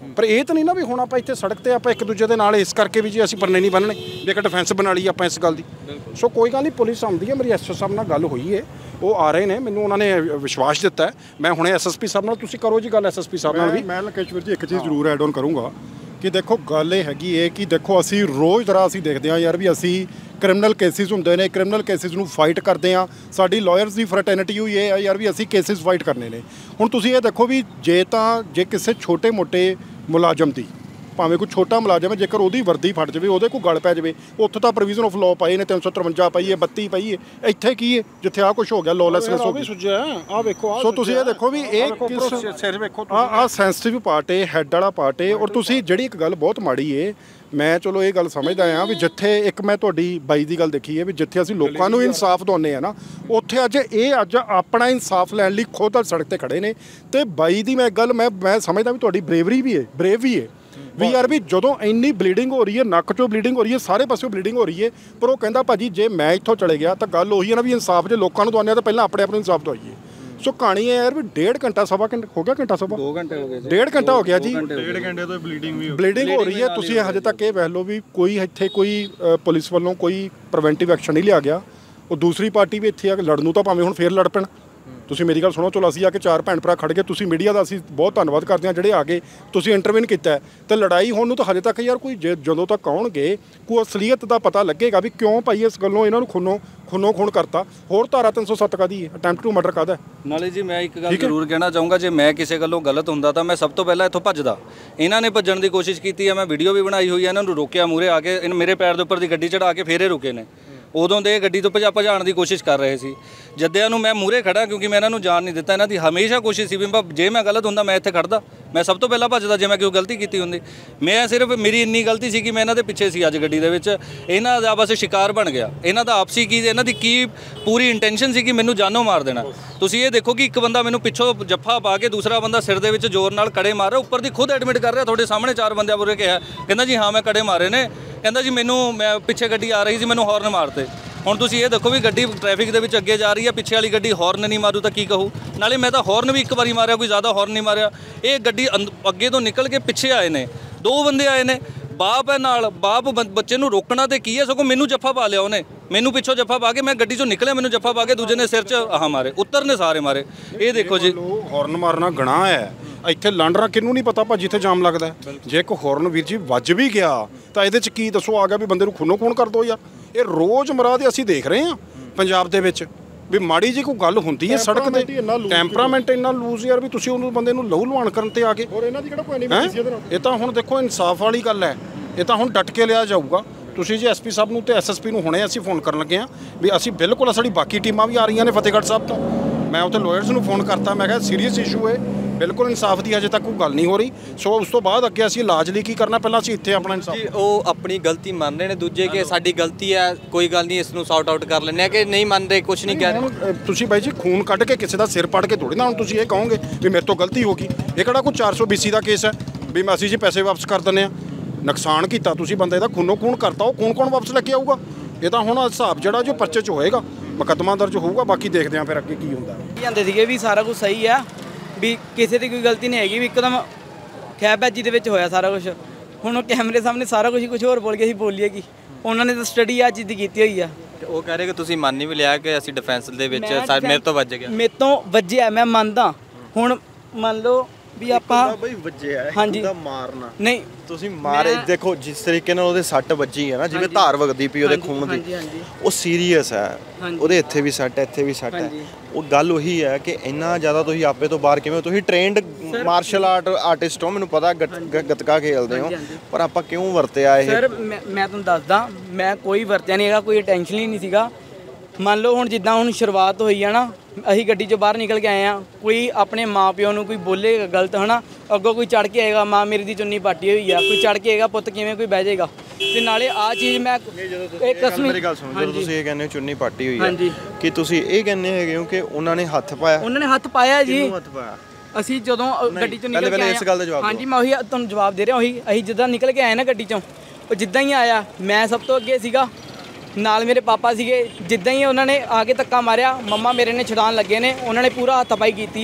ਪਰ ਇਹ ਤਾਂ ਨਹੀਂ ਨਾ ਵੀ ਹੁਣ ਆਪਾਂ ਇੱਥੇ ਸੜਕ ਤੇ ਆਪਾਂ ਇੱਕ ਦੂਜੇ ਦੇ ਨਾਲ ਇਸ ਕਰਕੇ ਵੀ ਜੀ ਅਸੀਂ ਪਰਨੇ ਨਹੀਂ ਬੰਨਣੇ ਵੀ ਇੱਕ ਡਿਫੈਂਸ ਬਣਾ ਲਈ ਆਪਾਂ ਇਸ ਗੱਲ ਦੀ। ਸੋ ਕੋਈ ਗੱਲ ਨਹੀਂ, ਪੁਲਿਸ ਆਉਂਦੀ ਹੈ, ਮੇਰੀ ਐਸਓ ਸਾਹਿਬ ਨਾਲ ਗੱਲ ਹੋਈ ਹੈ, ਉਹ ਆ ਰਹੇ ਨੇ, ਮੈਨੂੰ ਉਹਨਾਂ ਨੇ ਵਿਸ਼ਵਾਸ ਦਿੱਤਾ ਹੈ। ਮੈਂ ਹੁਣੇ ਐਸਐਸਪੀ ਸਾਹਿਬ ਨਾਲ, ਤੁਸੀਂ ਕਰੋ ਜੀ ਗੱਲ ਐਸਐਸਪੀ ਸਾਹਿਬ ਨਾਲ ਵੀ। ਮੈਂ ਲਕੇਸ਼ਵਰ ਜੀ ਇੱਕ ਚੀਜ਼ ਜ਼ਰੂਰ ਐਡ ਆਨ ਕਰੂੰਗਾ ਕਿ ਦੇਖੋ ਗੱਲ ਇਹ ਹੈਗੀ ਹੈ ਕਿ ਦੇਖੋ ਅਸੀਂ ਰੋਜ਼ ਤਰ੍ਹਾਂ ਅਸੀਂ ਦੇਖਦੇ ਹਾਂ ਯਾਰ ਵੀ ਅਸੀਂ ਕ੍ਰਿਮੀਨਲ ਕੇਸਿਸ ਹੁੰਦੇ ਨੇ, ਕ੍ਰਿਮੀਨਲ ਕੇਸਿਸ ਨੂੰ ਫਾਈਟ ਕਰਦੇ ਹਾਂ। ਸਾਡੀ ਲਾਇਰਸ ਦੀ ਫਰਟਰਨਿਟੀ ਹੋਈ ਇਹ ਹੈ ਯਾਰ ਵੀ ਅਸੀਂ ਕੇਸਿਸ ਫਾਈਟ ਕਰਨੇ ਨੇ। ਹੁਣ ਤੁਸੀਂ ਇਹ ਦੇਖੋ ਵੀ ਜੇ ਤਾਂ ਜੇ ਕਿਸੇ ਛੋਟੇ ਮੋਟੇ ਮੁਲਾਜ਼ਮ ਦੀ, ਭਾਵੇਂ ਕੋਈ ਛੋਟਾ ਮੁਲਾਜ਼ਮ ਹੈ, ਜੇਕਰ ਉਹਦੀ ਵਰਦੀ ਫਟ ਜਾਵੇ, ਉਹਦੇ ਕੋਈ ਗਲ ਪੈ ਜਾਵੇ, ਉੱਥੇ ਤਾਂ ਪ੍ਰੋਵੀਜ਼ਨ ਆਫ ਲਾਅ ਪਾਈ ਨੇ, ਤਿੰਨ ਸੌ ਤਰਵੰਜਾ ਪਾਈ ਹੈ, ਬੱਤੀ ਪਾਈ ਹੈ। ਇੱਥੇ ਕੀ ਹੈ ਜਿੱਥੇ ਆਹ ਕੁਛ ਹੋ ਗਿਆ, ਲੌਲੈਸਨੈਸ ਹੋ ਗਈ। ਆਹ ਵੇਖੋ, ਸੋ ਤੁਸੀਂ ਇਹ ਦੇਖੋ ਵੀ ਇਹ ਕਿਸ ਸਿਰ ਵੇਖੋ, ਆਹ ਆਹ ਸੈਂਸਿਟਿਵ ਪਾਰਟ ਹੈ, ਹੈੱਡ ਵਾਲਾ ਪਾਰਟ ਹੈ। ਔਰ ਤੁਸੀਂ ਜਿਹੜੀ ਇੱਕ ਗੱਲ ਬਹੁਤ ਮਾੜੀ ਹੈ, ਮੈਂ ਚਲੋ ਇਹ ਗੱਲ ਸਮਝਦਾ ਹਾਂ ਵੀ ਜਿੱਥੇ ਇੱਕ ਮੈਂ ਤੁਹਾਡੀ ਬਾਈ ਦੀ ਗੱਲ ਦੇਖੀ ਹੈ ਵੀ ਜਿੱਥੇ ਅਸੀਂ ਲੋਕਾਂ ਨੂੰ ਇਨਸਾਫ ਦਿਵਾਉਂਦੇ ਆ ਨਾ, ਉੱਥੇ ਅੱਜ ਇਹ ਅੱਜ ਆਪਣਾ ਇਨਸਾਫ ਲੈਣ ਲਈ ਖੁਦ ਸੜਕ ਤੇ ਖੜੇ ਨੇ। ਤੇ ਬਾਈ ਦੀ ਮੈਂ ਇੱਕ ਗੱਲ ਮੈਂ ਮੈਂ ਸਮਝਦਾ ਵੀ ਤੁਹਾਡੀ ਬਰੇਵਰੀ ਵੀ ਹੈ, ਬਰੇਵ ਵੀ ਹੈ ਵੀ ਯਾਰ ਵੀ ਜਦੋਂ ਇੰਨੀ ਬਲੀਡਿੰਗ ਹੋ ਰਹੀ ਹੈ, ਨੱਕ 'ਚੋਂ ਬਲੀਡਿੰਗ ਹੋ ਰਹੀ ਹੈ, ਸਾਰੇ ਪਾਸਿਓਂ ਬਲੀਡਿੰਗ ਹੋ ਰਹੀ ਹੈ, ਪਰ ਉਹ ਕਹਿੰਦਾ ਭਾਜੀ ਜੇ ਮੈਂ ਇੱਥੋਂ ਚਲੇ ਗਿਆ ਤਾਂ ਗੱਲ ਉਹੀ ਹੈ ਨਾ ਵੀ ਇਨਸਾਫ ਜੇ ਲੋਕਾਂ ਨੂੰ ਦਵਾਉਂਦੇ ਆ ਤਾਂ ਪਹਿਲਾਂ ਆਪਣੇ ਆਪ ਨੂੰ ਇਨਸਾਫ ਦਵਾਈਏ। ਸੋ ਕਹਾਣੀ ਹੈ ਯਾਰ ਵੀ ਡੇਢ ਘੰਟਾ ਸਵਾ ਘੰਟਾ ਹੋ ਗਿਆ, ਘੰਟਾ ਸਵਾ ਦੋ ਘੰਟੇ ਹੋ ਗਏ, ਡੇਢ ਘੰਟਾ ਹੋ ਗਿਆ ਜੀ, ਡੇਢ ਘੰਟੇ ਤੋਂ ਬਲੀਡਿੰਗ ਵੀ ਬਲੀਡਿੰਗ ਹੋ ਰਹੀ ਹੈ। ਤੁਸੀਂ ਹਜੇ ਤੱਕ ਇਹ ਵੇਖ ਲਓ ਵੀ ਕੋਈ ਇੱਥੇ ਕੋਈ ਪੁਲਿਸ ਵੱਲੋਂ ਕੋਈ ਪ੍ਰੀਵੈਂਟਿਵ ਐਕਸ਼ਨ ਨਹੀਂ ਲਿਆ ਗਿਆ। ਉਹ ਦੂਸਰੀ ਪਾਰਟੀ ਵੀ ਇੱਥੇ ਆ ਕੇ ਲੜਨ ਨੂੰ ਤਾਂ ਭਾਵੇਂ ਹੁਣ ਫੇਰ ਲੜ ਪੈਣ। ਤੁਸੀਂ ਮੇਰੀ ਗੱਲ ਸੁਣੋ, ਚਲੋ ਅਸੀਂ ਆ ਕੇ ਚਾਰ ਭੈਣ ਭਰਾ ਖੜ ਗਏ, ਤੁਸੀਂ ਮੀਡੀਆ ਦਾ ਅਸੀਂ ਬਹੁਤ ਧੰਨਵਾਦ ਕਰਦੇ ਹਾਂ ਜਿਹੜੇ ਆ ਗਏ, ਤੁਸੀਂ ਇੰਟਰਵਿਊ ਕੀਤਾ ਤੇ ਲੜਾਈ ਹੋਣ ਨੂੰ ਤਾਂ ਹਜੇ ਤੱਕ ਯਾਰ ਕੋਈ ਜਦੋਂ ਤੱਕ ਆਉਣਗੇ ਕੋਈ ਅਸਲੀਅਤ ਦਾ ਪਤਾ ਲੱਗੇਗਾ ਵੀ ਕਿਉਂ ਭਾਈ ਇਸ ਗੱਲੋਂ ਇਹਨਾਂ ਨੂੰ ਖੁੰਨੋ ਖੁੰਨੋ ਖੂਨ ਕਰਤਾ। ਹੋਰ ਧਾਰਾ ਤਿੰਨ ਸੌ ਸੱਤ ਕਾਹਦੀ ਹੈ, ਅਟੈਂਪਟ ਟੂ ਮਰਡਰ ਕਾਹਦਾ। ਨਾਲੇ ਜੀ ਮੈਂ ਇੱਕ ਗੱਲ ਜ਼ਰੂਰ ਕਹਿਣਾ ਚਾਹੂੰਗਾ, ਜੇ ਮੈਂ ਕਿਸੇ ਗੱਲੋਂ ਗਲਤ ਹੁੰਦਾ ਤਾਂ ਮੈਂ ਸਭ ਤੋਂ ਪਹਿਲਾਂ ਇੱਥੋਂ ਭੱਜਦਾ। ਇਹਨਾਂ ਨੇ ਭੱਜਣ ਦੀ ਕੋਸ਼ਿਸ਼ ਕੀਤੀ ਹੈ, ਮੈਂ ਵੀਡੀਓ ਵੀ ਬਣਾਈ ਹੋਈ ਹੈ, ਇਹਨਾਂ ਨੂੰ ਰੋਕਿਆ, ਮੂਹਰੇ ਆ ਕੇ ਇਹਨ ਮੇਰੇ ਪੈਰ ਦੇ ਉੱਪਰ ਦੀ ਗੱਡੀ ਚੜਾ ਕੇ ਫੇਰੇ ਰੁਕੇ ਨੇ। ਉਦੋਂ ਦੇ ਗੱਡੀ ਤੋਂ ਭਜਾ ਭਜਾਉਣ ਦੀ ਕੋਸ਼ਿਸ਼ ਕਰ ਰਹੇ ਸੀ, ਜੱਦਿਆਂ ਨੂੰ ਮੈਂ ਮੂਹਰੇ ਖੜਾ ਕਿਉਂਕਿ ਮੈਂ ਇਹਨਾਂ ਨੂੰ ਜਾਣ ਨਹੀਂ ਦਿੱਤਾ। ਇਹਨਾਂ ਦੀ ਹਮੇਸ਼ਾ ਕੋਸ਼ਿਸ਼ ਸੀ ਵੀ ਜੇ ਮੈਂ ਗਲਤ ਹੁੰਦਾ ਮੈਂ ਇੱਥੇ ਖੜਦਾ, ਮੈਂ ਸਭ ਤੋਂ ਪਹਿਲਾਂ ਭੱਜਦਾ ਜੇ ਮੈਂ ਕੋਈ ਗਲਤੀ ਕੀਤੀ ਹੁੰਦੀ। ਮੈਂ ਸਿਰਫ ਮੇਰੀ ਇੰਨੀ ਗਲਤੀ ਸੀ ਕਿ ਮੈਂ ਇਹਨਾਂ ਦੇ ਪਿੱਛੇ ਸੀ ਅੱਜ ਗੱਡੀ ਦੇ ਵਿੱਚ, ਇਹਨਾਂ ਦਾ ਬਸ ਸ਼ਿਕਾਰ ਬਣ ਗਿਆ। ਇਹਨਾਂ ਦਾ ਆਪਸੀ ਕੀ, ਇਹਨਾਂ ਦੀ ਕੀ ਪੂਰੀ ਇੰਟੈਂਸ਼ਨ ਸੀ ਕਿ ਮੈਨੂੰ ਜਾਨੋਂ ਮਾਰ ਦੇਣਾ। ਤੁਸੀਂ ਇਹ ਦੇਖੋ ਕਿ ਇੱਕ ਬੰਦਾ ਮੈਨੂੰ ਪਿੱਛੋਂ ਜੱਫਾ ਪਾ ਕੇ, ਦੂਸਰਾ ਬੰਦਾ ਸਿਰ ਦੇ ਵਿੱਚ ਜ਼ੋਰ ਨਾਲ ਕੜੇ ਮਾਰ ਰਿਹਾ, ਉੱਪਰ ਦੀ ਖੁਦ ਐਡਮਿਟ ਕਰ ਰਿਹਾ, ਤੁਹਾਡੇ ਸਾਹਮਣੇ ਚਾਰ ਬੰਦਿਆਂ ਬੁਰੇ ਕਿਹਾ, ਕਹਿੰਦਾ ਜੀ ਹਾਂ ਮੈਂ ਕੜੇ ਮਾਰੇ ਨੇ, ਕਹਿੰਦਾ ਜੀ ਮੈਨੂੰ ਮੈਂ ਪਿੱਛੇ ਗੱਡੀ ਆ ਰਹੀ ਸੀ ਮੈਨੂੰ ਹੌਰਨ ਮਾਰਤੇ। ਹੁਣ ਤੁਸੀਂ ਇਹ ਦੇਖੋ ਵੀ ਗੱਡੀ ਟ੍ਰੈਫਿਕ ਦੇ ਵਿੱਚ ਅੱਗੇ ਜਾ ਰਹੀ ਹੈ, ਪਿੱਛੇ ਵਾਲੀ ਗੱਡੀ ਹੌਰਨ ਨਹੀਂ ਮਾਰੂ ਤਾਂ ਕੀ ਕਹੂ। ਨਾਲੇ ਮੈਂ ਤਾਂ ਹੌਰਨ ਵੀ ਇੱਕ ਵਾਰੀ ਮਾਰਿਆ, ਕੋਈ ਜ਼ਿਆਦਾ ਹੌਰਨ ਨਹੀਂ ਮਾਰਿਆ। ਇਹ ਗੱਡੀ ਅੱਗੇ ਤੋਂ ਨਿਕਲ ਕੇ ਪਿੱਛੇ ਆਏ ਨੇ, ਦੋ ਬੰਦੇ ਆਏ ਨੇ, ਬਾਪ ਹੈ ਨਾਲ, ਬਾਪ ਬੱਚੇ ਨੂੰ ਰੋਕਣਾ ਤੇ ਕੀ ਹੈ, ਸਗੋਂ ਮੈਨੂੰ ਜੱਫਾ ਪਾ ਲਿਆ ਉਹਨੇ, ਮੈਨੂੰ ਪਿੱਛੋਂ ਜੱਫਾ ਪਾ ਕੇ ਮੈਂ ਗੱਡੀ ਚੋਂ ਨਿਕਲਿਆ, ਮੈਨੂੰ ਜੱਫਾ ਪਾ ਕੇ ਦੂਜੇ ਨੇ ਸਿਰ 'ਚ ਆਹ ਮਾਰੇ, ਉੱਤਰ ਨੇ ਸਾਰੇ ਮਾਰੇ। ਇਹ ਦੇਖੋ ਜੀ, ਹੌਰਨ ਮਾਰਨਾ ਗੁਨਾਹ ਹੈ, ਇੱਥੇ ਲੰਡਣਾ ਕਿਹਨੂੰ ਨਹੀਂ ਪਤਾ ਭਾਜੀ ਇੱਥੇ ਜਾਮ ਲੱਗਦਾ। ਜੇ ਇੱਕ ਹੌਰਨ ਵੀਰ ਜੀ ਵੱਜ ਵੀ ਗਿਆ ਤਾਂ ਇਹਦੇ 'ਚ ਕੀ ਦੱਸੋ ਆ ਗਿਆ ਵੀ ਬੰਦੇ ਨੂੰ ਖੂਨੋ ਖੂਨ ਕਰ ਦੋ ਯਾਰ। ਇਹ ਰੋਜ਼ਮਰਾ ਦੇ ਅਸੀਂ ਦੇਖ ਰਹੇ ਹਾਂ ਪੰਜਾਬ ਦੇ ਵਿੱਚ ਵੀ ਮਾੜੀ ਜੀ ਕੋਈ ਗੱਲ ਹੁੰਦੀ ਹੈ ਸੜਕ ਤੇ, ਟੈਂਪਰਾਮੈਂਟ ਇੰਨਾ ਲੂਜ਼ ਯਾਰ ਵੀ ਤੁਸੀਂ ਉਹਨੂੰ ਬੰਦੇ ਨੂੰ ਲਹੂ ਲੁਹਾਣ ਕਰਨ ਤੇ ਆ ਕੇ। ਹੋਰ ਇਹਨਾਂ ਦੀ ਕਿਹੜਾ ਕੋਈ ਨਹੀਂ ਸੀ ਇਹਦੇ ਨਾਲ। ਇਹ ਤਾਂ ਹੁਣ ਦੇਖੋ ਇਨਸਾਫ ਵਾਲੀ ਗੱਲ ਹੈ, ਇਹ ਤਾਂ ਹੁਣ ਡਟ ਕੇ ਲਿਆ ਜਾਊਗਾ। ਤੁਸੀਂ ਜੀ ਐਸਪੀ ਸਾਹਿਬ ਨੂੰ ਤੇ ਐਸਐਸਪੀ ਨੂੰ ਹੁਣੇ ਅਸੀਂ ਫੋਨ ਕਰਨ ਲੱਗੇ ਹਾਂ ਵੀ ਅਸੀਂ ਬਿਲਕੁਲ, ਸਾਡੀ ਬਾਕੀ ਟੀਮਾਂ ਵੀ ਆ ਰਹੀਆਂ ਨੇ ਫਤਿਹਗੜ੍ਹ ਸਾਹਿਬ ਤੋਂ। ਮੈਂ ਉੱਥੇ ਲਾਇਰਸ ਨੂੰ ਫੋਨ ਕਰਤਾ, ਮੈਂ ਕਿਹਾ ਸੀਰੀਅਸ ਇਸ਼ੂ ਹੈ, ਬਿਲਕੁਲ ਇਨਸਾਫ ਦੀ ਅਜੇ ਤੱਕ ਕੋਈ ਗੱਲ ਨਹੀਂ ਹੋ ਰਹੀ। ਸੋ ਉਸ ਤੋਂ ਬਾਅਦ ਅੱਗੇ ਅਸੀਂ ਇਲਾਜ ਲਈ ਕੀ ਕਰਨਾ, ਪਹਿਲਾਂ ਅਸੀਂ ਇੱਥੇ ਆਪਣਾ ਇਨਸਾਫ। ਜੀ ਉਹ ਆਪਣੀ ਗਲਤੀ ਮੰਨ ਰਹੇ ਨੇ, ਦੂਜੇ ਕਿ ਸਾਡੀ ਗਲਤੀ ਹੈ, ਕੋਈ ਗੱਲ ਨਹੀਂ ਇਸ ਨੂੰ ਸੌਟ ਆਊਟ ਕਰ ਲੈਂਦੇ ਆ, ਕਿ ਨਹੀਂ ਮੰਨ ਰਹੇ, ਕੁਝ ਨਹੀਂ ਕਹਿ ਰਹੇ। ਤੁਸੀਂ ਬਾਈ ਜੀ ਖੂਨ ਕੱਢ ਕੇ ਕਿਸੇ ਦਾ ਸਿਰ ਪਾੜ ਕੇ ਥੋੜੀ ਨਾ ਹੁਣ ਤੁਸੀਂ ਇਹ ਕਹੋਗੇ ਵੀ ਮੇਰੇ ਤੋਂ ਗਲਤੀ ਹੋ ਗਈ। ਇਹ ਕਿਹੜਾ ਕੋਈ ਚਾਰ ਸੌ ਬੀਸੀ ਦਾ ਕੇਸ ਹੈ ਵੀ ਅਸੀਂ ਜੀ ਪੈਸੇ ਵਾਪਸ ਕਰ ਦਿੰਦੇ ਹਾਂ। ਨੁਕਸਾਨ ਕੀਤਾ ਤੁਸੀਂ ਬੰਦੇ ਦਾ, ਖੂਨੋ ਖੂਨ ਕਰਤਾ, ਉਹ ਖੂਨ ਕੌਣ ਵਾਪਸ ਲੈ ਕੇ ਆਊਗਾ। ਇਹ ਤਾਂ ਹੁਣ ਹਿਸਾਬ ਜਿਹੜਾ ਜੋ ਪਰਚੇ 'ਚ ਹੋਏਗਾ, ਮੁਕੱਦਮਾ ਦਰਜ ਹੋਊਗਾ, ਬਾਕੀ ਦੇਖਦੇ ਹਾਂ ਫਿਰ ਅੱਗੇ ਕੀ ਹੁੰਦਾ। ਜਾਂਦੇ ਸੀਗੇ ਵੀ ਸਾਰਾ ਕੁਝ ਸਹੀ ਆ, ਵੀ ਕਿਸੇ ਦੀ ਕੋਈ ਗਲਤੀ ਨਹੀਂ ਹੈਗੀ, ਵੀ ਇੱਕਦਮ ਖੈਬੈਜੀ ਦੇ ਵਿੱਚ ਹੋਇਆ ਸਾਰਾ ਕੁਝ। ਹੁਣ ਉਹ ਕੈਮਰੇ ਸਾਹਮਣੇ ਸਾਰਾ ਕੁਝ ਕੁਝ ਹੋਰ ਬੋਲ ਕੇ ਅਸੀਂ ਬੋਲੀਏ ਕੀ, ਉਹਨਾਂ ਨੇ ਤਾਂ ਸਟੱਡੀ ਆ ਚੀਜ਼ ਦੀ ਕੀਤੀ ਹੋਈ ਆ। ਉਹ ਕਹਿ ਰਹੇ ਕਿ ਤੁਸੀਂ ਮੰਨ ਹੀ ਵੀ ਲਿਆ ਕਿ ਅਸੀਂ ਡਿਫੈਂਸ ਦੇ ਵਿੱਚ ਮੇਰੇ ਤੋਂ ਵੱਜ ਗਿਆ, ਮੇਰੇ ਤੋਂ ਵੱਜਿਆ, ਮੈਂ ਮੰਨਦਾ। ਹੁਣ ਮੰਨ ਲਓ ਵੀ ਆਪਾਂ ਬਈ ਵੱਜਿਆ ਉਹਦਾ ਮਾਰਨਾ ਨਹੀਂ, ਤੁਸੀਂ ਮਾਰੇ ਦੇਖੋ ਜਿਸ ਤਰੀਕੇ ਨਾਲ ਉਹਦੇ ਸੱਟ ਵੱਜੀ ਹੈ ਨਾ, ਜਿਵੇਂ ਧਾਰ ਵਗਦੀ ਪਈ ਉਹਦੇ ਖੂਨ ਦੀ, ਉਹ ਸੀਰੀਅਸ ਹੈ। ਉਹਦੇ ਇੱਥੇ ਵੀ ਸੱਟ ਹੈ, ਇੱਥੇ ਵੀ ਸੱਟ ਹੈ। ਉਹ ਗੱਲ ਉਹੀ ਹੈ ਕਿ ਇੰਨਾ ਜ਼ਿਆਦਾ ਤੁਸੀਂ ਆਪੇ ਤੋਂ ਬਾਹਰ ਕਿਵੇਂ, ਤੁਸੀਂ ਟ੍ਰੇਨਡ ਮਾਰਸ਼ਲ ਆਰਟ ਆਰਟਿਸਟ ਹੋ, ਮੈਨੂੰ ਪਤਾ ਗੱਤਕਾ ਖੇਲਦੇ ਹੋ, ਪਰ ਆਪਾਂ ਕਿਉਂ ਵਰਤਿਆ ਇਹ? ਸਰ ਮੈਂ ਮੈਂ ਤੁਹਾਨੂੰ ਦੱਸਦਾ, ਮੈਂ ਕੋਈ ਵਰਤਿਆ ਨਹੀਂ ਹੈਗਾ, ਕੋਈ ਟੈਨਸ਼ਨ ਹੀ ਨਹੀਂ ਸੀਗਾ। ਮੰਨ ਲਓ ਹੁਣ ਜਿੱਦਾਂ ਹੁਣ ਸ਼ੁਰੂਆਤ ਹੋਈ ਆ ਨਾ, ਅਸੀਂ ਗੱਡੀ 'ਚੋਂ ਬਾਹਰ ਨਿਕਲ ਕੇ ਆਏ ਆ, ਕੋਈ ਆਪਣੇ ਮਾਂ ਪਿਓ ਨੂੰ ਕੋਈ ਬੋਲੇਗਾ ਗਲਤ ਹੈ ਨਾ, ਅੱਗੋਂ ਕੋਈ ਚੜ੍ਹ ਕੇ ਆਏਗਾ ਮਾਂ ਮੇਰੀ ਦੀ ਚੁੰਨੀ ਪਾਟੀ ਹੋਈ ਆ, ਕੋਈ ਚੜ੍ਹ ਕੇ ਆਏਗਾ ਪੁੱਤ ਕਿਵੇਂ ਕੋਈ ਬਹਿ ਜਾਏਗਾ। ਤੇ ਨਾਲੇ ਆ ਚੀਜ਼ ਮੈਂ ਇੱਕ ਕਸਮ, ਮੇਰੀ ਗੱਲ ਸੁਣੋ, ਜਦੋਂ ਤੁਸੀਂ ਇਹ ਕਹਿੰਦੇ ਹੋ ਚੁੰਨੀ ਪਾਟੀ ਹੋਈ ਹੈ, ਕਿ ਤੁਸੀਂ ਇਹ ਕਹਿੰਦੇ ਹੈਗੇ ਹੋ ਕਿ ਉਹਨਾਂ ਨੇ ਹੱਥ ਪਾਇਆ? ਉਹਨਾਂ ਨੇ ਹੱਥ ਪਾਇਆ ਜੀ। ਹੱਥ ਪਾਇਆ? ਅਸੀਂ ਜਦੋਂ ਗੱਡੀ 'ਚੋਂ ਨਿਕਲ ਕੇ ਆਏ, ਇਸ ਗੱਲ ਦਾ ਜਵਾਬ ਹਾਂਜੀ ਮੈਂ ਉਹੀ ਤੁਹਾਨੂੰ ਜਵਾਬ ਦੇ ਰਿਹਾ। ਉਹੀ ਅਸੀਂ ਜਿੱਦਾਂ ਨਿਕਲ ਕੇ ਆਏ ਨਾ ਗੱਡੀ 'ਚੋਂ, ਉਹ ਜਿੱਦਾਂ ਹੀ ਆਇਆ ਮੈਂ ਸਭ ਤੋਂ ਅੱਗੇ ਸੀਗਾ, ਨਾਲ ਮੇਰੇ ਪਾਪਾ ਸੀਗੇ। ਜਿੱਦਾਂ ਹੀ ਉਹਨਾਂ ਨੇ ਆ ਕੇ ਧੱਕਾ ਮਾਰਿਆ, ਮੰਮਾ ਮੇਰੇ ਨੇ ਛੁਡਾਉਣ ਲੱਗੇ ਨੇ, ਉਹਨਾਂ ਨੇ ਪੂਰਾ ਹੱਥਾਪਾਈ ਕੀਤੀ ਆ।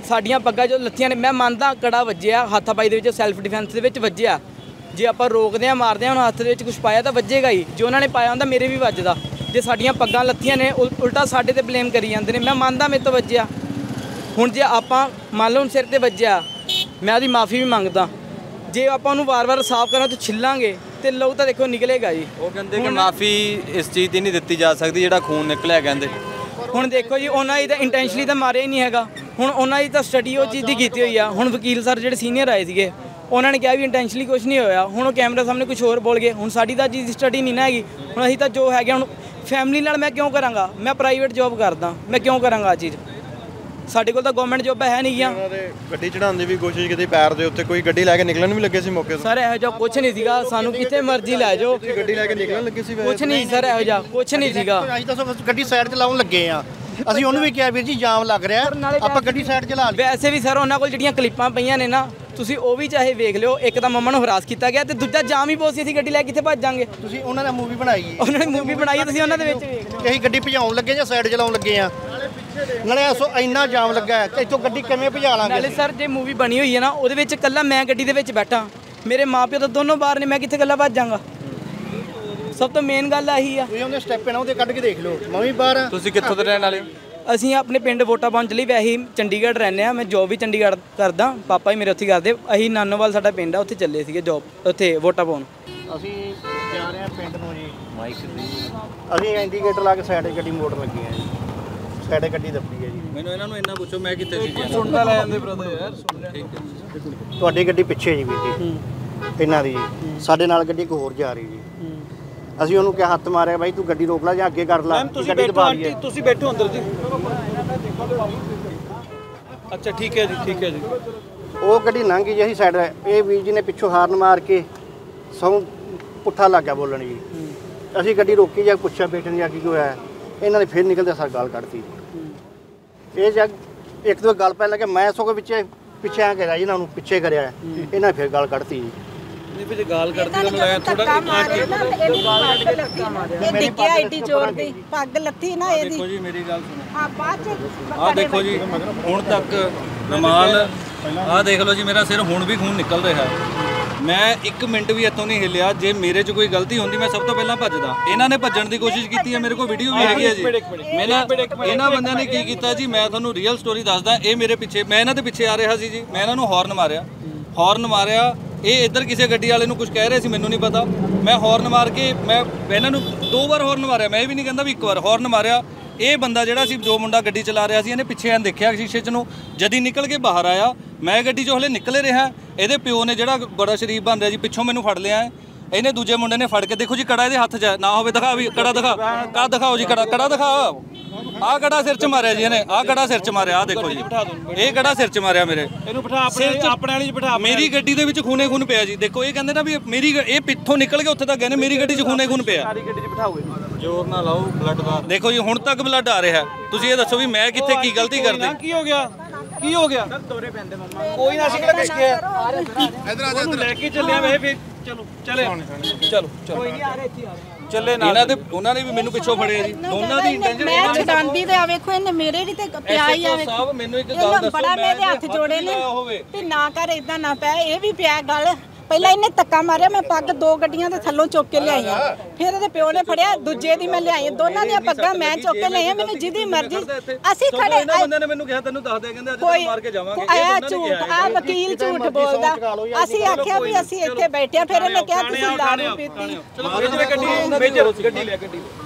ਸਾਡੀਆਂ ਪੱਗਾਂ ਜੋ ਲੱਥੀਆਂ ਨੇ, ਮੈਂ ਮੰਨਦਾ ਕੜਾ ਵੱਜਿਆ ਹੱਥਾਪਾਈ ਦੇ ਵਿੱਚ, ਸੈਲਫ ਡਿਫੈਂਸ ਦੇ ਵਿੱਚ ਵੱਜਿਆ। ਜੇ ਆਪਾਂ ਰੋਕਦੇ ਆ ਮਾਰਦੇ ਆ ਹੁਣ ਹੱਥ ਦੇ ਵਿੱਚ ਕੁਝ ਪਾਇਆ ਤਾਂ ਵੱਜੇਗਾ ਹੀ, ਜੇ ਉਹਨਾਂ ਨੇ ਪਾਇਆ ਹੁੰਦਾ ਮੇਰੇ ਵੀ ਵੱਜਦਾ। ਜੇ ਸਾਡੀਆਂ ਪੱਗਾਂ ਲੱਥੀਆਂ ਨੇ ਉਲ- ਉਲਟਾ ਸਾਡੇ ਤੇ ਬਲੇਮ ਕਰੀ ਜਾਂਦੇ ਨੇ। ਮੈਂ ਮੰਨਦਾ ਮੇਰੇ ਤੋਂ ਵੱਜਿਆ, ਹੁਣ ਜੇ ਆਪਾਂ ਮੰਨ ਲਓ ਹੁਣ ਸਿਰ ਤੇ ਵੱਜਿਆ, ਮੈਂ ਉਹਦੀ ਮਾਫੀ ਵੀ ਮੰਗਦਾ। ਜੇ ਆਪਾਂ ਉਹਨੂੰ ਵਾਰ-ਵਾਰ ਸਾਫ਼ ਕਰਾਂ ਤਾਂ ਛਿੱਲਾਂਗੇ ਤੇ ਲਹੂ ਤਾਂ ਦੇਖੋ ਨਿਕਲੇਗਾ ਜੀ। ਉਹ ਕਹਿੰਦੇ ਕਿ ਮਾਫੀ ਇਸ ਚੀਜ਼ ਦੀ ਨਹੀਂ ਦਿੱਤੀ ਜਾ ਸਕਦੀ ਜਿਹੜਾ ਖੂਨ ਨਿਕਲਿਆ ਕਹਿੰਦੇ। ਹੁਣ ਦੇਖੋ ਜੀ ਉਹਨਾਂ ਦੀ ਤਾਂ ਇੰਟੈਂਸ਼ਨਲੀ ਤਾਂ ਮਾਰਿਆ ਹੀ ਨਹੀਂ ਹੈਗਾ, ਹੁਣ ਉਹਨਾਂ ਦੀ ਤਾਂ ਸਟੱਡੀ ਉਹ ਚੀਜ਼ ਦੀ ਕੀਤੀ ਹੋਈ ਆ। ਹੁਣ ਵਕੀਲ ਸਰ ਜਿਹੜੇ ਸੀਨੀਅਰ ਆਏ ਸੀਗੇ ਉਹਨਾਂ ਨੇ ਕਿਹਾ ਵੀ ਇੰਟੈਂਸ਼ਨਲੀ ਕੁਝ ਨਹੀਂ ਹੋਇਆ, ਹੁਣ ਉਹ ਕੈਮਰਾ ਸਾਹਮਣੇ ਕੁਝ ਹੋਰ ਬੋਲ ਗਏ। ਹੁਣ ਸਾਡੀ ਤਾਂ ਚੀਜ਼ ਦੀ ਸਟੱਡੀ ਨਹੀਂ ਨਾ ਹੈਗੀ, ਹੁਣ ਅਸੀਂ ਤਾਂ ਜੋ ਹੈਗੇ ਹੁਣ ਫੈਮਿਲੀ ਨਾਲ ਮੈਂ ਕਿਉਂ ਕਰਾਂਗਾ, ਮੈਂ ਪ੍ਰਾਈਵੇਟ ਜੌਬ ਕਰਦਾ, ਮੈਂ ਕਿਉਂ ਕਰਾਂਗਾ ਆ ਚੀਜ਼। ਸਾਡੇ ਕੋਲ ਤਾਂ ਗਵਰਨਮੈਂਟ ਜੌਬ ਹੈ ਨਹੀਂ ਗਿਆ। ਉਹਨਾਂ ਦੇ ਗੱਡੀ ਚੜਾਉਣ ਦੀ ਵੀ ਕੋਸ਼ਿਸ਼ ਕੀਤੀ, ਪੈਰ ਦੇ ਉੱਤੇ ਕੋਈ ਗੱਡੀ ਲੈ ਕੇ ਨਿਕਲਣ ਵੀ ਲੱਗੇ ਸੀ ਮੌਕੇ ਤੋਂ। ਸਰ ਇਹੋ ਜਿਹਾ ਕੁਝ ਨਹੀਂ ਸੀਗਾ, ਸਾਨੂੰ ਕਿਤੇ ਮਰਜ਼ੀ ਲੈ ਜਾਓ, ਤੁਸੀਂ ਗੱਡੀ ਲੈ ਕੇ ਨਿਕਲਣ ਲੱਗੇ ਸੀ? ਕੁਝ ਨਹੀਂ ਸਰ ਇਹੋ ਜਿਹਾ ਕੁਝ ਨਹੀਂ ਸੀਗਾ। ਅਸੀਂ ਤਾਂ ਸਭ ਗੱਡੀ ਸਾਈਡ ਤੇ ਲਾਉਣ ਲੱਗੇ ਆ, ਅਸੀਂ ਉਹਨੂੰ ਵੀ ਕਿਹਾ ਵੀਰ ਜੀ ਜਾਮ ਲੱਗ ਰਿਹਾ, ਆਪਾਂ ਗੱਡੀ ਸਾਈਡ 'ਚ ਲਾ ਲਈ। ਵੈਸੇ ਵੀ ਸਰ ਉਹਨਾਂ ਕੋਲ ਜਿਹੜੀਆਂ ਕਲਿੱਪਾਂ ਪਈਆਂ ਨੇ ਨਾ, ਤੁਸੀਂ ਉਹ ਵੀ ਚਾਹੇ ਵੇਖ ਲਿਓ। ਇੱਕ ਤਾਂ ਮੰਮਾ ਨੂੰ ਹਰਾਸ ਕੀਤਾ ਗਿਆ ਤੇ ਦੂਜਾ ਜਾਮ ਹੀ ਬਹੁਤ ਸੀ, ਅਸੀਂ ਗੱਡੀ ਲੈ ਕੇ ਕਿੱਥੇ ਭੱਜ ਜਾਾਂਗੇ। ਤੁਸੀਂ ਉਹਨਾਂ ਦਾ ਮੂਵੀ ਬਣਾਈ ਹੈ, ਉਹਨਾਂ ਨੇ ਮੂਵੀ ਬਣਾਈ ਹੈ, ਤੁਸੀਂ ਉਹਨਾਂ ਦੇ ਵਿੱਚ ਵੇਖ ਲਿਓ। ਅਸੀਂ ਗੱਡੀ ਭਜਾਉਣ ਲੱਗੇ ਜਾਂ ਸਾਈਡ ਚਲਾਉਣ ਲੱਗੇ ਆ, ਨਾਲੇ ਸੋ ਇੰਨਾ ਜਾਮ ਲੱਗਾ ਹੈ, ਇੱਥੋਂ ਗੱਡੀ ਕਿਵੇਂ ਭਜਾ ਲਾਂਗੇ। ਨਾਲੇ ਸਰ ਜੇ ਮੂਵੀ ਬਣੀ ਹੋਈ ਹੈ ਨਾ, ਉਹਦੇ ਵਿੱਚ ਇਕੱਲਾ ਮੈਂ ਗੱਡੀ ਦੇ ਵਿੱਚ ਬੈਠਾ, ਮੇਰੇ ਮਾਪਿਓ ਤਾਂ ਦੋਨੋਂ ਬਾਹਰ ਨੇ, ਮੈਂ ਕਿੱਥੇ ਇਕੱਲਾ ਭੱਜ ਜਾਵਾਂਗਾ। ਸਭ ਤੋਂ ਮੇਨ ਗੱਲ ਆਹੀ ਆ। ਤੁਸੀਂ ਉਹਦੇ ਸਟੈਪ ਨਾ ਉਹਦੇ ਕੱਢ ਕੇ ਦੇਖ ਲਓ, ਮੈਂ ਵੀ ਬਾਹਰ ਆ। ਤੁਸੀਂ ਕਿੱਥੋਂ ਦੇ ਰਹਿਣ ਵਾਲੇ ਹੋ? ਅਸੀਂ ਆਪਣੇ ਪਿੰਡ ਵੋਟਾਂ ਪਾਉਣ ਚਲੀ, ਵੈਸੇ ਹੀ ਚੰਡੀਗੜ੍ਹ ਰਹਿੰਦੇ ਆ, ਮੈਂ ਜੋਬ ਵੀ ਚੰਡੀਗੜ੍ਹ ਕਰਦਾ, ਪਾਪਾ ਹੀ ਮੇਰੇ ਉੱਥੇ ਕਰਦੇ। ਅਸੀਂ ਨਾਨੋਵਾਲ ਸਾਡਾ ਪਿੰਡ ਆ, ਉੱਥੇ ਚੱਲੇ ਸੀਗੇ ਜੋਬ, ਉੱਥੇ ਵੋਟਾਂ ਪਾਉਣ। ਅਸੀਂ ਜਾ ਰਹੇ ਹਾਂ ਪਿੰਡ ਨੂੰ ਜੀ, ਮਾਈਕ ਦੀ ਅਸੀਂ ਇੰਡੀਕੇਟਰ ਲਾ ਕੇ ਸਾਈਡ 'ਤੇ ਗੱਡੀ ਮੋੜ ਲੱਗੇ ਆ ਜੀ, ਸਾਈਡ 'ਤੇ ਗੱਡੀ ਦੱਬੀ ਹੈ ਜੀ। ਮੈਨੂੰ ਇਹਨਾਂ ਨੂੰ ਇੰਨਾ ਪੁੱਛੋ ਮੈਂ ਕਿੱਥੇ ਸੀ ਜੀ? ਸੁਣਦਾ ਲੈ ਜਾਂਦੇ ਬ੍ਰਦਰ ਯਾਰ, ਸੁਣ ਠੀਕ ਹੈ। ਤੁਹਾਡੀ ਗੱਡੀ ਪਿੱਛੇ ਜੀ ਵੀਰ ਜੀ, ਇਹਨਾਂ ਦੀ ਜੀ, ਸਾਡੇ ਨਾਲ ਗੱਡੀ ਇੱਕ ਹੋਰ ਜਾ ਰਹੀ ਜੀ। ਅਸੀਂ ਉਹਨੂੰ ਕਿਹਾ ਹੱਥ ਮਾਰਿਆ, ਬਾਈ ਤੂੰ ਗੱਡੀ ਰੋਕ ਲੈ ਜਾਂ ਅੱਗੇ ਕਰ ਲੈ, ਗੱਡੀ ਦਬਾ ਲਈ ਹੈ। ਤੁਸੀਂ ਬੈਠੋ ਅੰਦਰ ਜੀ। ਅੱਛਾ ਠੀਕ ਹੈ ਜੀ, ਠੀਕ ਹੈ ਜੀ। ਉਹ ਗੱਡੀ ਲੰਘ ਗਈ ਜੀ, ਅਸੀਂ ਸਾਈਡ, ਇਹ ਵੀਰ ਜੀ ਨੇ ਪਿੱਛੋਂ ਹਾਰਨ ਮਾਰ ਕੇ ਸੌ ਪੁੱਠਾ ਲੱਗ ਗਿਆ ਬੋਲਣ ਜੀ। ਅਸੀਂ ਗੱਡੀ ਰੋਕੀ, ਜਾਂ ਪੁੱਛਿਆ ਬੇਟੇ ਨੇ ਆ ਕੀ ਹੋਇਆ, ਇਹਨਾਂ ਨੇ ਫਿਰ ਨਿਕਲਦੇ ਸਰ ਗਾਲ ਕੱਢਤੀ। ਇਹ ਜਦ ਇੱਕ ਦੋ ਗੱਲ ਪੈਣ ਲੱਗੇ, ਮੈਂ ਸਗੋਂ ਪਿੱਛੇ ਪਿੱਛੇ ਆ ਕਰਿਆ ਜੀ, ਇਹਨਾਂ ਨੂੰ ਪਿੱਛੇ ਕਰਿਆ, ਇਹਨਾਂ ਨੇ ਫਿਰ ਗਾਲ ਕੱਢਤੀ ਜੀ। ਨਹੀਂ ਵੀ ਜੇ ਗਾਲ ਕਰਦੀ ਤਾਂ ਮੈਂ ਥੋੜਾ ਇਹ ਡਿੱਗਿਆ ਏਡੀ ਜ਼ੋਰ ਦੀ, ਪੱਗ ਲੱਥੀ ਨਾ ਇਹਦੀ। ਦੇਖੋ ਜੀ ਮੇਰੀ ਗੱਲ ਸੁਣੋ, ਆ ਬਾਅਦ ਚ ਆਹ ਦੇਖੋ ਜੀ ਹੁਣ ਤੱਕ ਰਮਾਲ, ਆਹ ਦੇਖ ਲਓ ਜੀ ਮੇਰਾ ਸਿਰ ਹੁਣ ਵੀ ਖੂਨ ਨਿਕਲ ਰਿਹਾ। ਮੈਂ ਇੱਕ ਮਿੰਟ ਵੀ ਇੱਥੋਂ ਨਹੀਂ ਹਿੱਲਿਆ। ਜੇ ਮੇਰੇ 'ਚ ਕੋਈ ਗਲਤੀ ਹੁੰਦੀ ਮੈਂ ਸਭ ਤੋਂ ਪਹਿਲਾਂ ਭੱਜਦਾ। ਇਹਨਾਂ ਨੇ ਭੱਜਣ ਦੀ ਕੋਸ਼ਿਸ਼ ਕੀਤੀ ਹੈ, ਮੇਰੇ ਕੋਲ ਵੀਡੀਓ ਵੀ ਹੈਗੀ ਹੈ ਜੀ। ਮੇਰਾ ਇਹਨਾਂ ਬੰਦਿਆਂ ਨੇ ਕੀ ਕੀਤਾ ਜੀ, ਮੈਂ ਤੁਹਾਨੂੰ ਰੀਅਲ ਸਟੋਰੀ ਦੱਸਦਾ। ਇਹ ਮੇਰੇ ਪਿੱਛੇ, ਮੈਂ ਇਹਨਾਂ ਦੇ ਪਿੱਛੇ ਆ ਰਿਹਾ ਸੀ ਜੀ, ਮੈਂ ਇਹਨਾਂ ਨੂੰ ਹਾਰਨ ਮਾਰਿਆ, ਹਾਰਨ ਮਾਰਿਆ। ਇਹ ਇੱਧਰ ਕਿਸੇ ਗੱਡੀ ਵਾਲੇ ਨੂੰ ਕੁਝ ਕਹਿ ਰਹੇ ਸੀ, ਮੈਨੂੰ ਨਹੀਂ ਪਤਾ। ਮੈਂ ਹਾਰਨ ਮਾਰ ਕੇ ਮੈਂ ਇਹਨਾਂ ਨੂੰ ਦੋ ਵਾਰ ਹਾਰਨ ਮਾਰਿਆ, ਮੈਂ ਇਹ ਵੀ ਨਹੀਂ ਕਹਿੰਦਾ ਵੀ ਇੱਕ ਵਾਰ ਹਾਰਨ ਮਾਰਿਆ। ਇਹ ਬੰਦਾ ਜਿਹੜਾ ਸੀ, ਜੋ ਮੁੰਡਾ ਗੱਡੀ ਚਲਾ ਰਿਹਾ ਸੀ, ਇਹਨੇ ਪਿੱਛੇ ਐਂ ਦੇਖਿਆ ਸ਼ੀਸ਼ੇ 'ਚ ਨੂੰ, ਜਦ ਹੀ ਨਿਕਲ ਕੇ ਬਾਹਰ ਆਇਆ। ਮੈਂ ਗੱਡੀ 'ਚੋਂ ਹਲੇ ਨਿਕਲੇ ਰਿਹਾ, ਇਹਦੇ ਪਿਓ ਨੇ ਜਿਹੜਾ ਬੜਾ ਸ਼ਰੀਫ ਬਣ ਰਿਹਾ ਜੀ, ਪਿੱਛੋਂ ਮੈਨੂੰ ਫੜ ਲਿਆ। ਇਹਨੇ ਦੂਜੇ ਮੁੰਡੇ ਨੇ ਫੜ ਕੇ, ਦੇਖੋ ਜੀ ਕੜਾ ਇਹਦੇ ਹੱਥ 'ਚ ਨਾ ਹੋਵੇ, ਦਿਖਾ ਵੀ ਕੜਾ, ਦਿਖਾ ਕਾ ਦਿਖਾਓ ਜੀ, ਕੜਾ ਕੜਾ ਦਿਖਾ। ਆਹ ਕੜਾ ਸਿਰ 'ਚ ਮਾਰਿਆ ਜੀ ਇਹਨੇ, ਆਹ ਕੜਾ ਸਿਰ 'ਚ ਮਾਰਿਆ, ਆਹ ਦੇਖੋ ਜੀ ਇਹ ਕੜਾ ਸਿਰ 'ਚ ਮਾਰਿਆ ਮੇਰੇ। ਇਹਨੂੰ ਬਿਠਾ ਆਪਣੇ ਆਪਣੇ ਵਾਲੀ 'ਚ ਬਿਠਾ। ਮੇਰੀ ਗੱਡੀ ਦੇ ਵਿੱਚ ਖੂਨੇ ਖੂਨ ਪਿਆ ਜੀ, ਦੇਖੋ ਇਹ ਕਹਿੰਦੇ ਨਾ ਵੀ ਮੇਰੀ ਇਹ ਪਿੱਥੋਂ ਨਿਕਲ ਕੇ ਉੱਥੇ ਤੱਕ ਗਏ ਨੇ, ਮੇਰੀ ਗੱਡੀ 'ਚ ਖੂਨੇ ਖੂਨ ਪਿਆ। ਸਾਰੀ ਗੱਡੀ 'ਚ ਬਿਠਾਓਗੇ, ਜ਼ੋਰ ਨਾ ਲਾਓ, ਬਲੱਡ ਬਾਹਰ। ਦੇਖੋ ਜੀ ਹੁਣ ਤੱਕ ਬਲੱਡ ਆ ਰਿਹਾ। ਤੁਸੀਂ ਇਹ ਦੱਸੋ ਵੀ ਮੈਂ ਕਿੱਥੇ ਕੀ ਗਲਤੀ ਕਰਦੇ? ਕੀ ਹੋ ਗਿਆ, ਕੀ ਹੋ ਗਿਆ? ਦੋਰੇ ਪੈਂਦੇ ਮੰਮਾ, ਕੋਈ ਨਾ, ਅਸੀਂ ਕਿਹੜਾ ਕੁਛ ਕਿਹਾ। ਇਧਰ ਆ ਜਾ, ਉਹਨੂੰ ਲੈ ਕੇ ਚੱਲਿਆ ਵੇ ਫਿਰ। ਚਲੋ ਚਲੇ, ਚਲੋ ਚਲੋ ਚੱਲੇ ਨਾਲ। ਇਹਨਾਂ ਦੇ ਉਹਨਾਂ ਨੇ ਵੀ ਮੈਨੂੰ ਪਿੱਛੋਂ ਫੜਿਆ ਜੀ, ਦੋਨਾਂ ਦੀ ਇੰਟੈਂਸ਼ਨ। ਮੈਂ ਛਡਾਂਦੀ ਤੇ ਆ ਵੇਖੋ, ਇਹਨੇ ਮੇਰੇ ਵੀ ਤੇ ਪਿਆ ਹੀ ਆ। ਸਾਹਿਬ ਮੈਨੂੰ ਇੱਕ ਗੱਲ ਦੱਸੋ, ਬੜਾ ਮੇਰੇ ਹੱਥ ਜੋੜੇ ਨੇ ਤੇ ਨਾ ਕਰ ਇਦਾਂ ਨਾ ਪੈ, ਇਹ ਵੀ ਪਿਆ ਗੱਲ। ਪਹਿਲਾਂ ਇਹਨੇ ਧੱਕਾ ਮਾਰਿਆ, ਮੈਂ ਪੱਗ ਦੋ ਗੱਡੀਆਂ ਦੇ ਥੱਲੋਂ ਚੁੱਕ ਕੇ ਲਿਆਈ ਆ, ਫਿਰ ਇਹਦੇ ਪਿਓ ਨੇ ਫੜਿਆ, ਦੂਜੇ ਦੀ ਮੈਂ ਲਿਆਈ। ਦੋਨਾਂ ਦੀਆਂ ਪੱਗਾਂ ਮੈਂ ਚੁੱਕ ਕੇ ਲਿਆਈ, ਮੈਨੂੰ ਜਿਹਦੀ ਮਰਜ਼ੀ। ਅਸੀਂ ਖੜੇ, ਇਹਨਾਂ ਬੰਦਿਆਂ ਨੇ ਮੈਨੂੰ ਕਿਹਾ ਤੈਨੂੰ ਦੱਸ ਦੇ, ਕਹਿੰਦੇ ਅੱਜ ਤੈਨੂੰ ਮਾਰ ਕੇ ਜਾਵਾਂਗੇ। ਆਇਆ ਝੂਠ, ਆ ਵਕੀਲ ਝੂਠ ਬੋਲਦਾ। ਅਸੀਂ ਆਖਿਆ ਵੀ ਅਸੀਂ ਇੱਥੇ ਬੈਠੇ ਆ, ਫਿਰ ਇਹਨੇ ਕਿਹਾ ਤੁਸੀਂ ਦਾਰੂ ਪੀਤੀ। ਚਲੋ ਗੱਡੀ, ਗੱਡੀ ਲੈ ਗੱਡੀ।